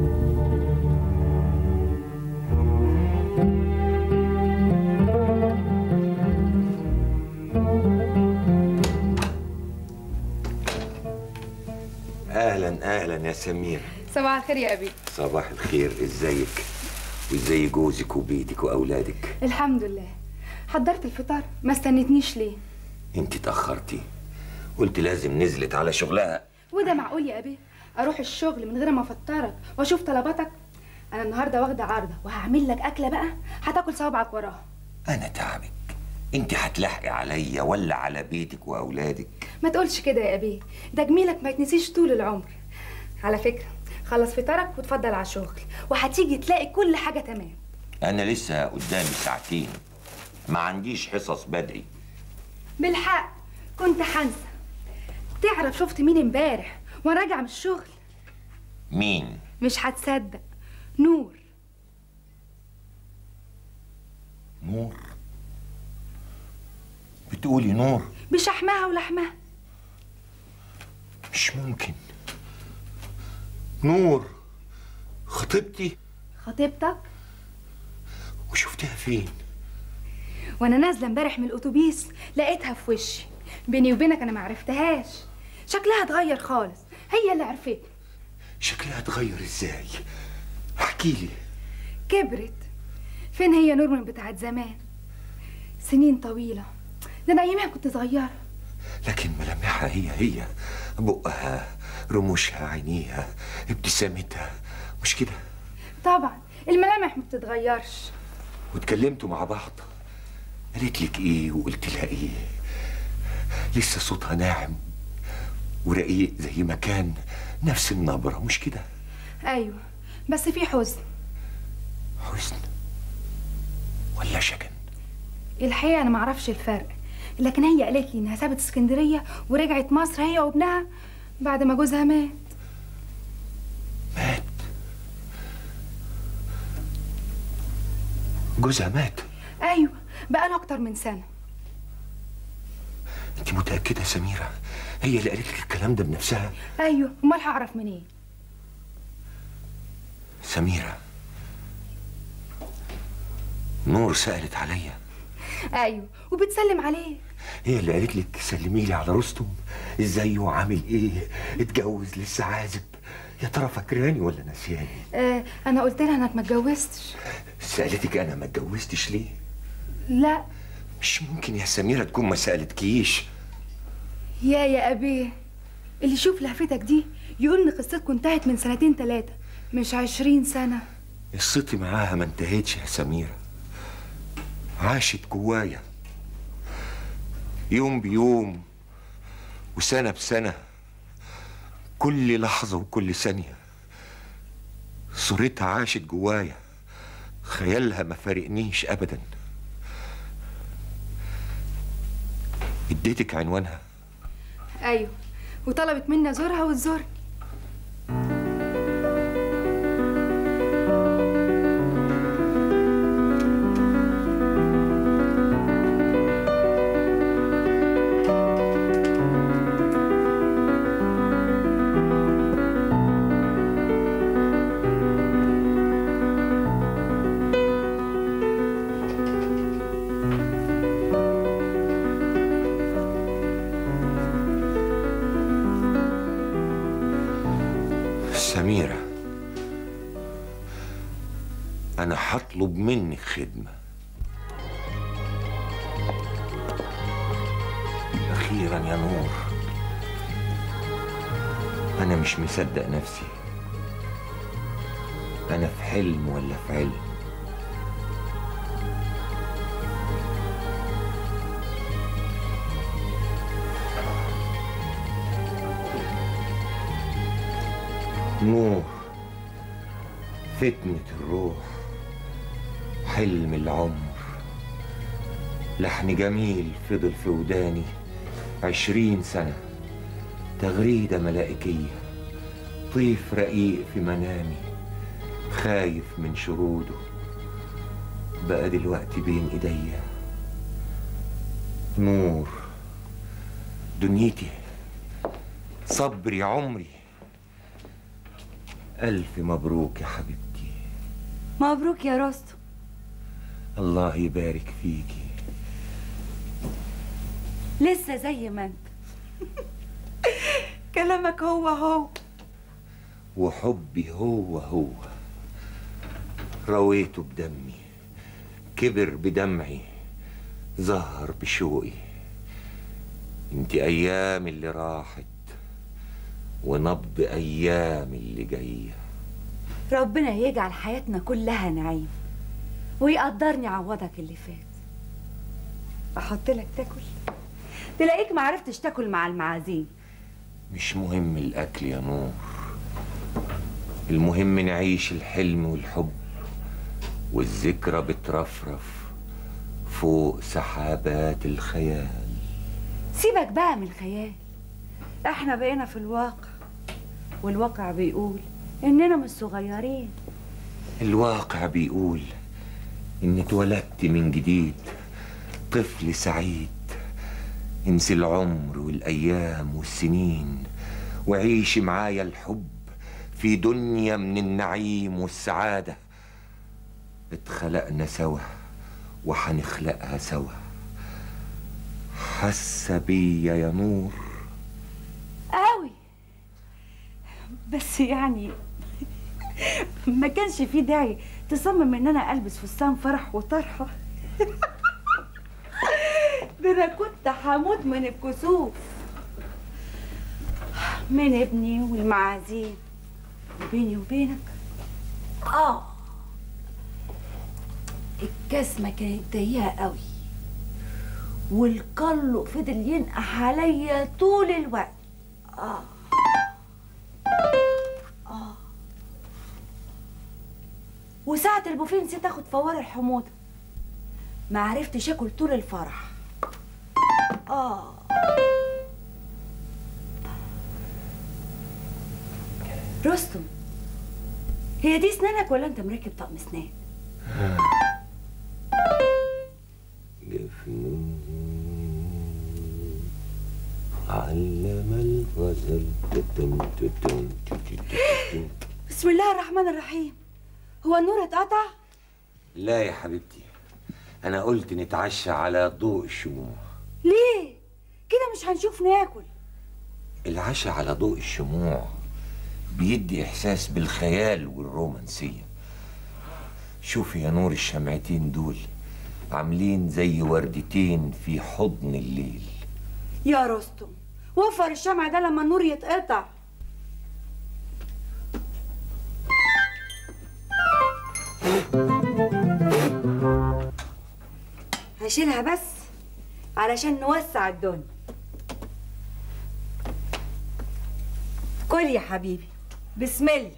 اهلا اهلا يا سمير. صباح الخير يا ابي. صباح الخير، ازيك وازاي جوزك وبيتك واولادك؟ الحمد لله. حضرت الفطار، ما استنيتنيش ليه؟ انت اتاخرتي، قلت لازم نزلت على شغلها. وده معقول يا ابي؟ اروح الشغل من غير ما افطرك واشوف طلباتك؟ انا النهارده واخده عارضه وهعمل لك اكله بقى هتاكل صوابعك وراها. انا تعبك، انت هتلحقي عليا ولا على بيتك واولادك؟ ما تقولش كده يا ابي، ده جميلك ما يتنسيش طول العمر. على فكره خلص فطارك وتفضل على الشغل وهتيجي تلاقي كل حاجه تمام. انا لسه قدامي ساعتين، ما عنديش حصص بدري. بالحق كنت هنسى. تعرف شفت مين امبارح وانا راجعه من الشغل؟ مين؟ مش هتصدق، نور. نور؟ بتقولي نور؟ بشحمها ولحمها. مش ممكن. نور خطيبتي؟ خطيبتك؟ وشفتها فين؟ وانا نازله امبارح من الاتوبيس لقيتها في وشي. بيني وبينك انا ما عرفتهاش، شكلها اتغير خالص، هي اللي عرفتني. شكلها اتغير ازاي؟ احكي لي. كبرت. فين هي نور من بتاعت زمان؟ سنين طويله، ده انا ايامها كنت صغيره. لكن ملامحها هي هي، بقها، رموشها، عينيها، ابتسامتها، مش كده؟ طبعا الملامح ما بتتغيرش. واتكلمتوا مع بعض؟ قالت لك ايه وقلت لها ايه؟ لسه صوتها ناعم ورقيق زي ما كان، نفس النبرة، مش كده؟ ايوه، بس في حزن. حزن؟ ولا شجن؟ الحقيقه انا معرفش الفرق، لكن هي قالت لي انها سابت اسكندريه ورجعت مصر هي وابنها بعد ما جوزها مات. مات؟ جوزها مات؟ ايوه بقاله اكتر من سنه. انت متاكده يا سميره هي اللي قالت لك الكلام ده بنفسها؟ ايوه، امال هعرف منين؟ سميره، نور سالت عليا. ايوه وبتسلم عليك. هي اللي قالت لك سلمي لي على رستم، ازاي وعامل ايه، اتجوز لسه عازب، يا ترى فاكراني ولا نسياني؟ آه انا قلت لها انك ما اتجوزتش. سالتك انا ما اتجوزتش ليه؟ لا. مش ممكن يا سميره تكون ما سالتكيش. يا يا ابيه، اللي يشوف لهفتك دي يقول ان قصتكم انتهت من سنتين ثلاثه مش عشرين سنه. قصتي معاها ما انتهتش يا سميره، عاشت جوايا يوم بيوم وسنه بسنه، كل لحظه وكل ثانيه صورتها عاشت جوايا، خيالها ما فارقنيش ابدا. اديتك عنوانها؟ ايوه، وطلبت مني ازورها وتزورني. سميرة، أنا هطلب منك خدمة. أخيرا يا نور، أنا مش مصدق نفسي، أنا في حلم ولا في علم؟ نور، فتنة الروح، حلم العمر، لحن جميل فضل في وداني عشرين سنة، تغريدة ملائكية، طيف رقيق في منامي، خايف من شروده، بقى دلوقتي بين ايديا. نور، دنيتي، صبري، عمري، ألف مبروك يا حبيبتي. مبروك يا رستم. الله يبارك فيكي. لسه زي ما انت. كلامك هو هو وحبي هو هو، رويته بدمي، كبر بدمعي، ظهر بشوقي. انت ايام اللي راحت ونبض ايام اللي جايه. ربنا يجعل حياتنا كلها نعيم ويقدرني عوضك اللي فات. احط لك تاكل، تلاقيك ما عرفتش تاكل مع المعازيم. مش مهم الاكل يا نور، المهم نعيش الحلم والحب والذكرى بترفرف فوق سحابات الخيال. سيبك بقى من الخيال، احنا بقينا في الواقع، والواقع بيقول اننا مش صغيرين. الواقع بيقول ان اتولدت من جديد طفل سعيد. انسي العمر والايام والسنين وعيشي معايا الحب في دنيا من النعيم والسعادة. اتخلقنا سوا وحنخلقها سوا. حاسة بيا يا نور؟ قوي، بس يعني ما كانش في داعي تصمم ان انا البس فستان فرح وطرحه. ده انا كنت هموت من الكسوف من ابني والمعازيم، وبيني وبينك اه الجزمه كانت ضيقه قوي، والكلو فضل ينقح عليا طول الوقت. اه اه وساعة البوفيه نسيت اخد فوار الحموضة، ما عرفتش اكل طول الفرح. اه رستم، هي دي اسنانك ولا انت مركب طقم اسنان؟ جفنون علم الغزل. بسم الله الرحمن الرحيم. هو النور اتقطع؟ لا يا حبيبتي، انا قلت نتعشى على ضوء الشموع. ليه؟ كده مش هنشوف ناكل. العشاء على ضوء الشموع بيدي احساس بالخيال والرومانسيه. شوفي يا نور، الشمعتين دول عاملين زي وردتين في حضن الليل. يا رستم وفر الشمع ده لما النور يتقطع. هشيلها بس علشان نوسع الدنيا. كل يا حبيبي، بسم الله.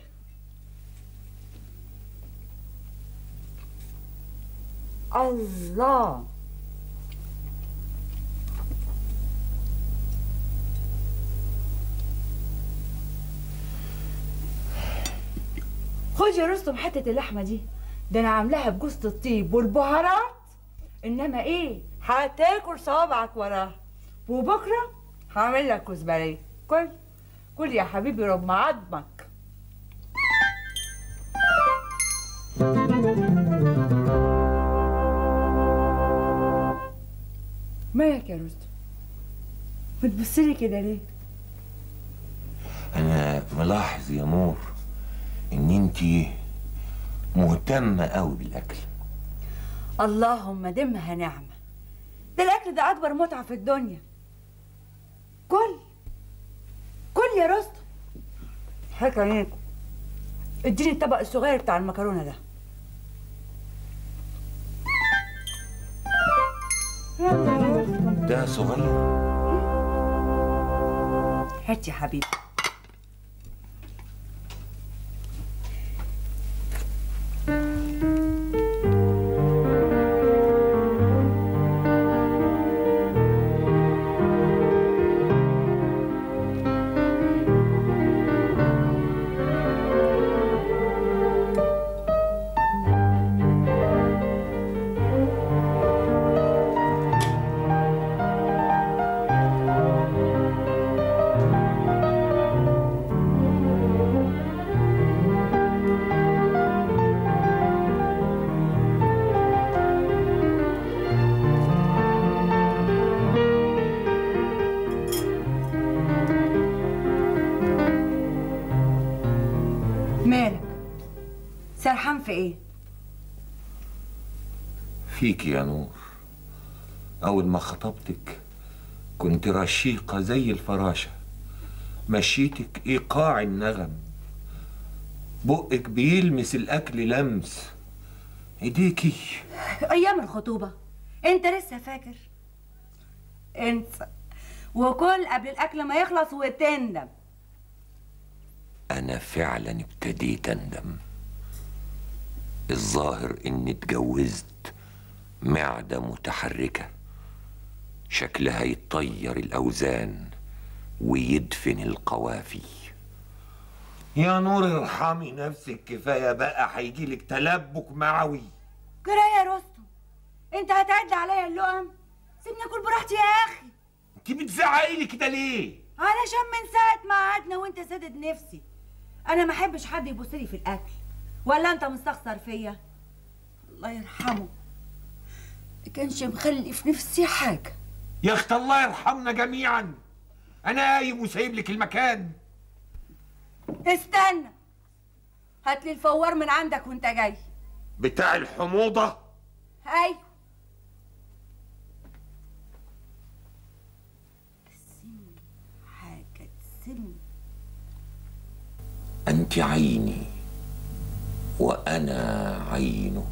الله، خد يا رستم حته اللحمه دي، ده انا عاملاها بجوز الطيب والبهارات. انما ايه، هتاكل صوابعك وراها. وبكره هعمل لك كزبريه. كل كل يا حبيبي رب عظمك. مالك يا رستم؟ بتبصلي كده ليه؟ انا ملاحظ يا نور ان انتي مهتمه قوي بالاكل. اللهم دمها نعمه، ده الاكل ده اكبر متعه في الدنيا. كل كل يا رستم. حكى عليكم، اديني الطبق الصغير بتاع المكرونه ده. ده صغير. هات يا حبيبي. مالك؟ سرحان في ايه؟ فيك يا نور. أول ما خطبتك كنت رشيقة زي الفراشة، مشيتك إيقاع النغم، بقك بيلمس الأكل لمس، إيديكي. أيام الخطوبة أنت لسه فاكر؟ انسى وكل قبل الأكل ما يخلص وتندم. أنا فعلا ابتديت أندم. الظاهر إني اتجوزت معدة متحركة شكلها يطير الأوزان ويدفن القوافي. يا نور ارحمي نفسك، كفاية بقى هيجيلك تلبك معوي. جرى يا رستم، انت هتعد عليا اللقم؟ سيبني اكل براحتي يا اخي. انت بتزعقي لي كده ليه؟ علشان من ساعة ما قعدنا وانت سادد نفسي. انا ما احبش حد يبص لي في الاكل. ولا انت مستخسر فيا؟ الله يرحمه ما كانش مخلي في نفسي حاجة. يا اخت الله يرحمنا جميعا. انا قايم وسايب لك المكان. استنى، هات لي الفوار من عندك وانت جاي. بتاع الحموضة؟ ايوه. تسم حاجة تسم. انت عيني وانا عينك،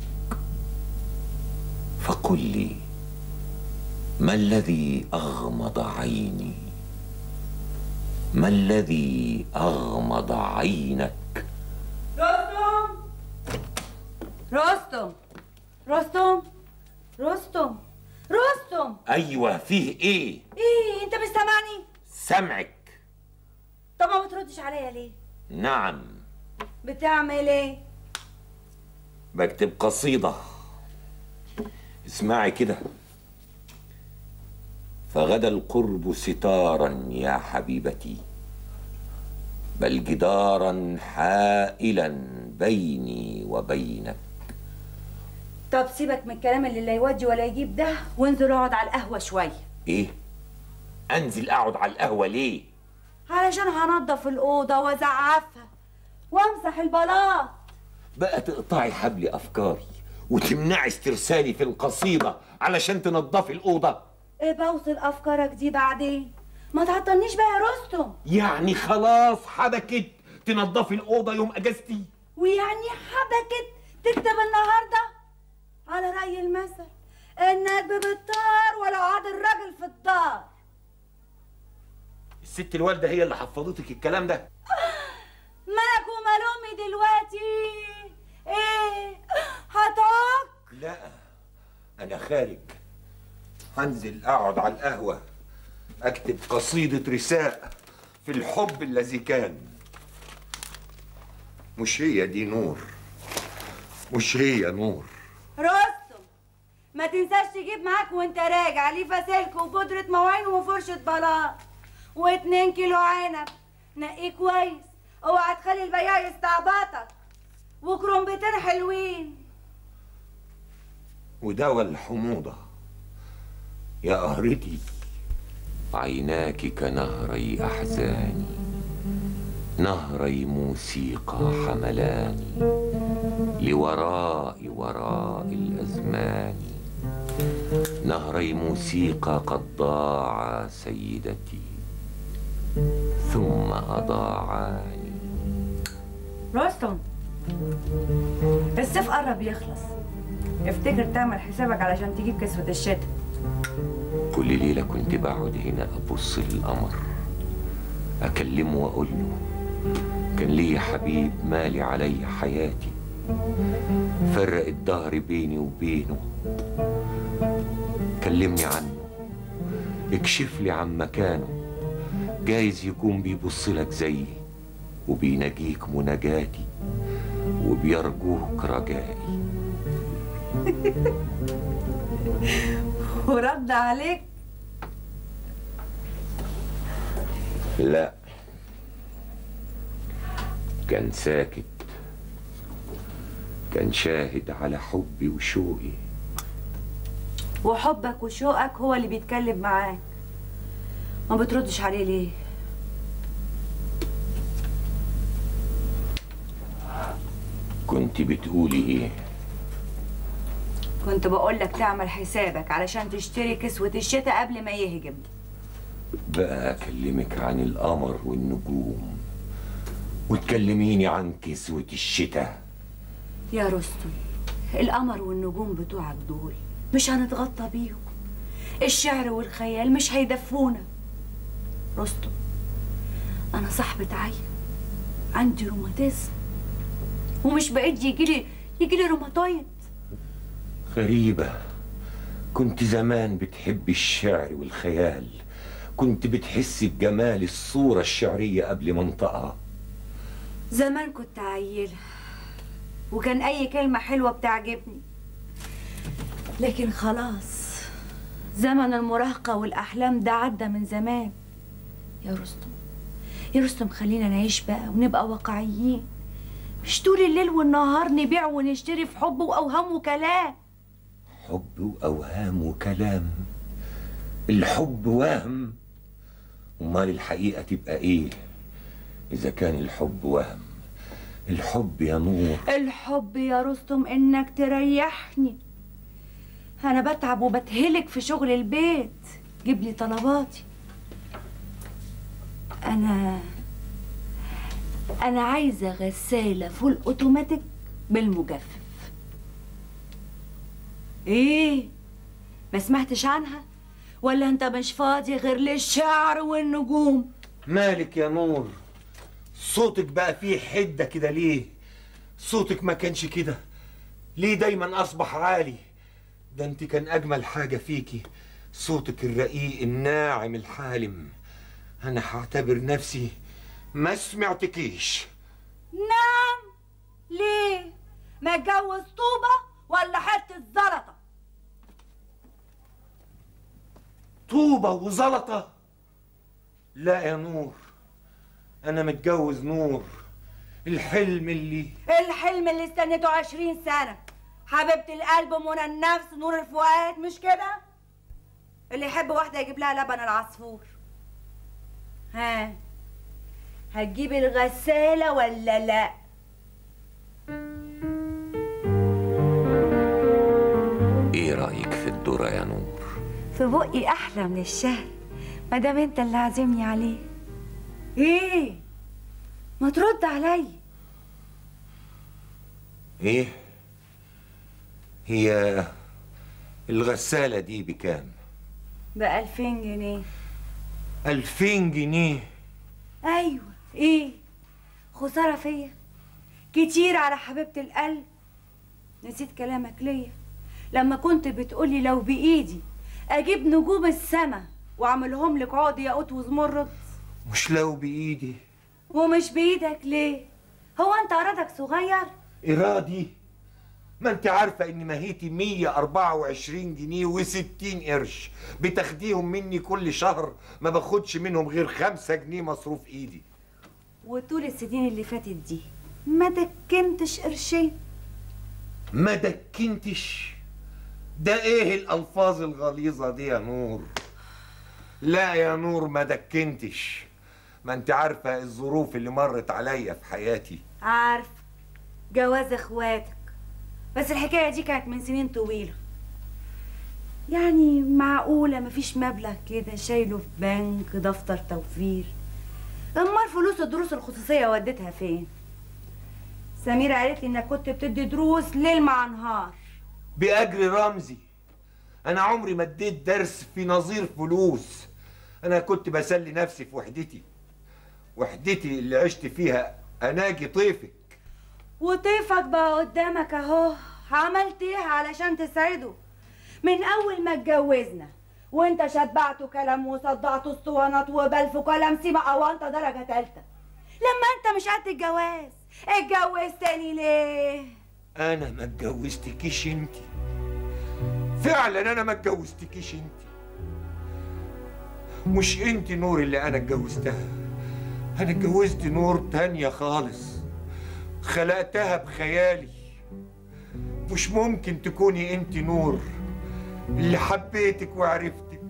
فقل لي ما الذي اغمض عيني؟ ما الذي اغمض عينك؟ رستم رستم رستم رستم رستم. ايوه، فيه ايه؟ ايه انت مش سامعني؟ سامعك. طب ما بتردش عليا ليه؟ نعم. بتعمل ايه؟ بكتب قصيدة. اسمعي كده. فغدا القرب ستارا يا حبيبتي، بل جدارا حائلا بيني وبينك. طب سيبك من الكلام اللي لا يودي ولا يجيب ده، وانزل اقعد على القهوة شوية. ايه؟ انزل اقعد على القهوة ليه؟ علشان هنضف الأوضة وازعفها وامسح البلاط. بقى تقطعي حبل افكاري وتمنعي استرسالي في القصيدة علشان تنضفي الأوضة؟ ايه بوصل افكارك دي بعدين، ما تعطلنيش بقى يا رستم. يعني خلاص حبكت تنضفي الأوضة يوم اجازتي؟ ويعني حبكت تكتب النهارده على رأي المثل، الندب بالطار ولا عاد الراجل في الدار. الست الوالدة هي اللي حفظتك الكلام ده؟ مالك ومال امي دلوقتي؟ ايه هتعك؟ لا، انا خارج. هنزل اقعد على القهوة اكتب قصيدة رثاء في الحب الذي كان. مش هي دي نور، مش هي نور. رستم ما تنساش تجيب معاك وانت راجع ليفة سلك وبودرة مواعين وفرشة بلاط واتنين كيلو عنب. نقيه كويس، اوعى تخلي البياع يستعبطك، وكرنبتين حلوين ودواء الحموضة. يا قهرتي، عيناك كنهري أحزاني، نهري موسيقى حملاني لوراء وراء الأزمان. نهري موسيقى قد ضاع سيدتي ثم أضاعاني. رستم الصيف قرب يخلص، افتكر تعمل حسابك علشان تجيب كسوة الشتاء. كل ليلة كنت بقعد هنا أبص للقمر، أكلمه وأقول له كان ليا حبيب مالي علي حياتي، فرق الدهر بيني وبينه. كلمني عنه، اكشف لي عن مكانه، جايز يكون بيبص لك زيي وبيناجيك مناجاتي وبيرجوك رجائي. ورد عليك؟ لا، كان ساكت، كان شاهد على حبي وشوقي. وحبك وشوقك هو اللي بيتكلم معاك، ما بتردش عليه ليه؟ كنت بتقولي ايه؟ كنت بقولك تعمل حسابك علشان تشتري كسوة الشتاء قبل ما يهجم. بقى اكلمك عن القمر والنجوم وتكلميني عن كسوة الشتاء؟ يا رستم القمر والنجوم بتوعك دول مش هنتغطى بيهم، الشعر والخيال مش هيدفونا. رستم انا صاحبة عين، عندي روماتيزم ومش بعيد يجيلي يجيلي روماتويد. غريبة، كنت زمان بتحبي الشعر والخيال، كنت بتحسي بجمال الصورة الشعرية قبل ما انطقها. زمان كنت عيلة وكان أي كلمة حلوة بتعجبني، لكن خلاص زمن المراهقة والأحلام ده عدى من زمان. يا رستم يا رستم خلينا نعيش بقى ونبقى واقعيين، مش طول الليل والنهار نبيع ونشتري في حب وأوهام وكلام. حب وأوهام وكلام؟ الحب وهم، أمال الحقيقة تبقى إيه إذا كان الحب وهم؟ الحب يا نور، الحب يا رستم إنك تريحني. أنا بتعب وبتهلك في شغل البيت، جيب لي طلباتي. أنا أنا عايزة غسالة فول أوتوماتيك بالمجفف. إيه؟ ما سمعتش عنها؟ ولا أنت مش فاضي غير للشعر والنجوم؟ مالك يا نور؟ صوتك بقى فيه حدة كده ليه؟ صوتك ما كانش كده، ليه دايما أصبح عالي؟ ده انت كان اجمل حاجه فيكي صوتك الرقيق الناعم الحالم. انا هعتبر نفسي ما سمعتكيش. نعم؟ ليه؟ ما اتجوز طوبه ولا حته زلطه؟ طوبه وزلطه؟ لا يا نور، انا متجوز نور، الحلم اللي الحلم اللي استنيته عشرين سنه، حبيبه القلب منى النفس نور الفؤاد، مش كده؟ اللي يحب واحده يجيب لها لبن العصفور. ها هتجيب الغساله ولا لا؟ ايه رايك في الذره يا نور؟ في بقي احلى من الشهر، ما دام انت اللي عازمني عليه. ايه ما ترد عليا؟ ايه هي الغساله دي بكام؟ بألفين جنيه. ألفين جنيه؟ ايوه. ايه خساره فيا؟ كتير على حبيبه القلب. نسيت كلامك ليا لما كنت بتقولي لو بايدي اجيب نجوم السما واعملهم لك عقد ياقوت وزمرد. مش لو بايدي. ومش بايدك ليه؟ هو انت ارادك صغير؟ ارادي؟ ما انت عارفه ان ماهيتي مية وأربعة وعشرين جنيه وستين قرش، بتاخديهم مني كل شهر، ما باخدش منهم غير خمسة جنيه مصروف ايدي. وطول السنين اللي فاتت دي ما دكنتش قرشين؟ ما دكنتش؟ ده ايه الالفاظ الغليظه دي يا نور؟ لا يا نور ما دكنتش. ما انت عارفه الظروف اللي مرت عليا في حياتي. عارف جواز اخواتك، بس الحكايه دي كانت من سنين طويله. يعني معقوله مفيش مبلغ كده شايله في بنك دفتر توفير؟ امال فلوس الدروس الخصوصيه وديتها فين؟ سميرة قالت لي انك كنت بتدي دروس ليل مع نهار باجر رمزي. انا عمري ما اديت درس في نظير فلوس. انا كنت بسلي نفسي في وحدتي، وحدتي اللي عشت فيها اناجي طيفك. وطيفك بقى قدامك اهو. عملت ايه علشان تسعده؟ من اول ما اتجوزنا وانت شبعته كلام وصدعته اسطوانات وبلف وكلام سيما اوانطه درجه تالته. لما انت مش قد الجواز اتجوزتني ليه؟ انا ما اتجوزتكيش انت، فعلا انا ما اتجوزتكيش انت. مش انت نور اللي انا اتجوزتها، انا اتجوزت نور تانية خالص، خلقتها بخيالي. مش ممكن تكوني انت نور اللي حبيتك وعرفتك.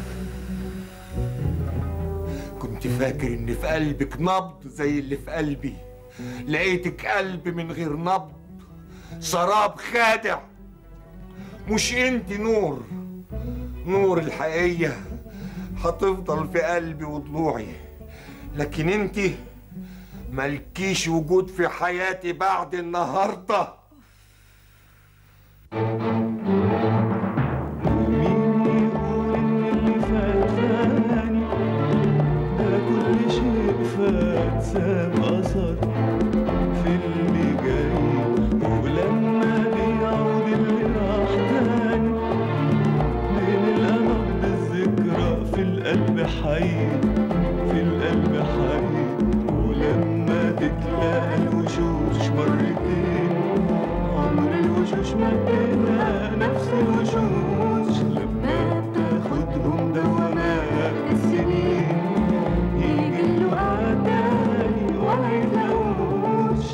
كنت فاكر ان في قلبك نبض زي اللي في قلبي، لقيتك قلب من غير نبض، سراب خادع. مش انت نور. نور الحقيقية هتفضل في قلبي وضلوعي، لكن انت مالكيش وجود في حياتي بعد النهارده. فات ساب أثر في اللي جاي، ولما بيعود اللي راح تاني بنلقى نبض الذكرى في القلب حي، في القلب حي. ولما تتلاقى الوشوش مرتين، عمر الوشوش ما بتبقى نفس الوشوش. لما بتاخدهم دوامات السنين يجي اللقاء تاني ولا يتلاقوش.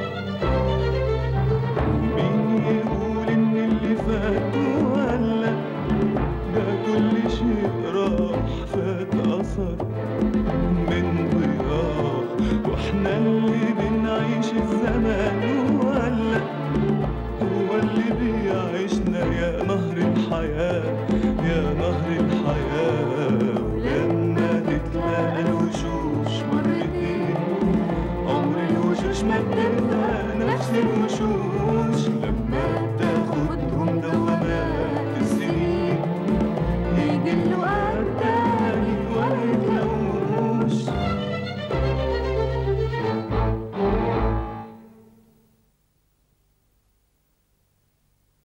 مين يقول ان اللي فات ولا ده كل شيء راح فات اثر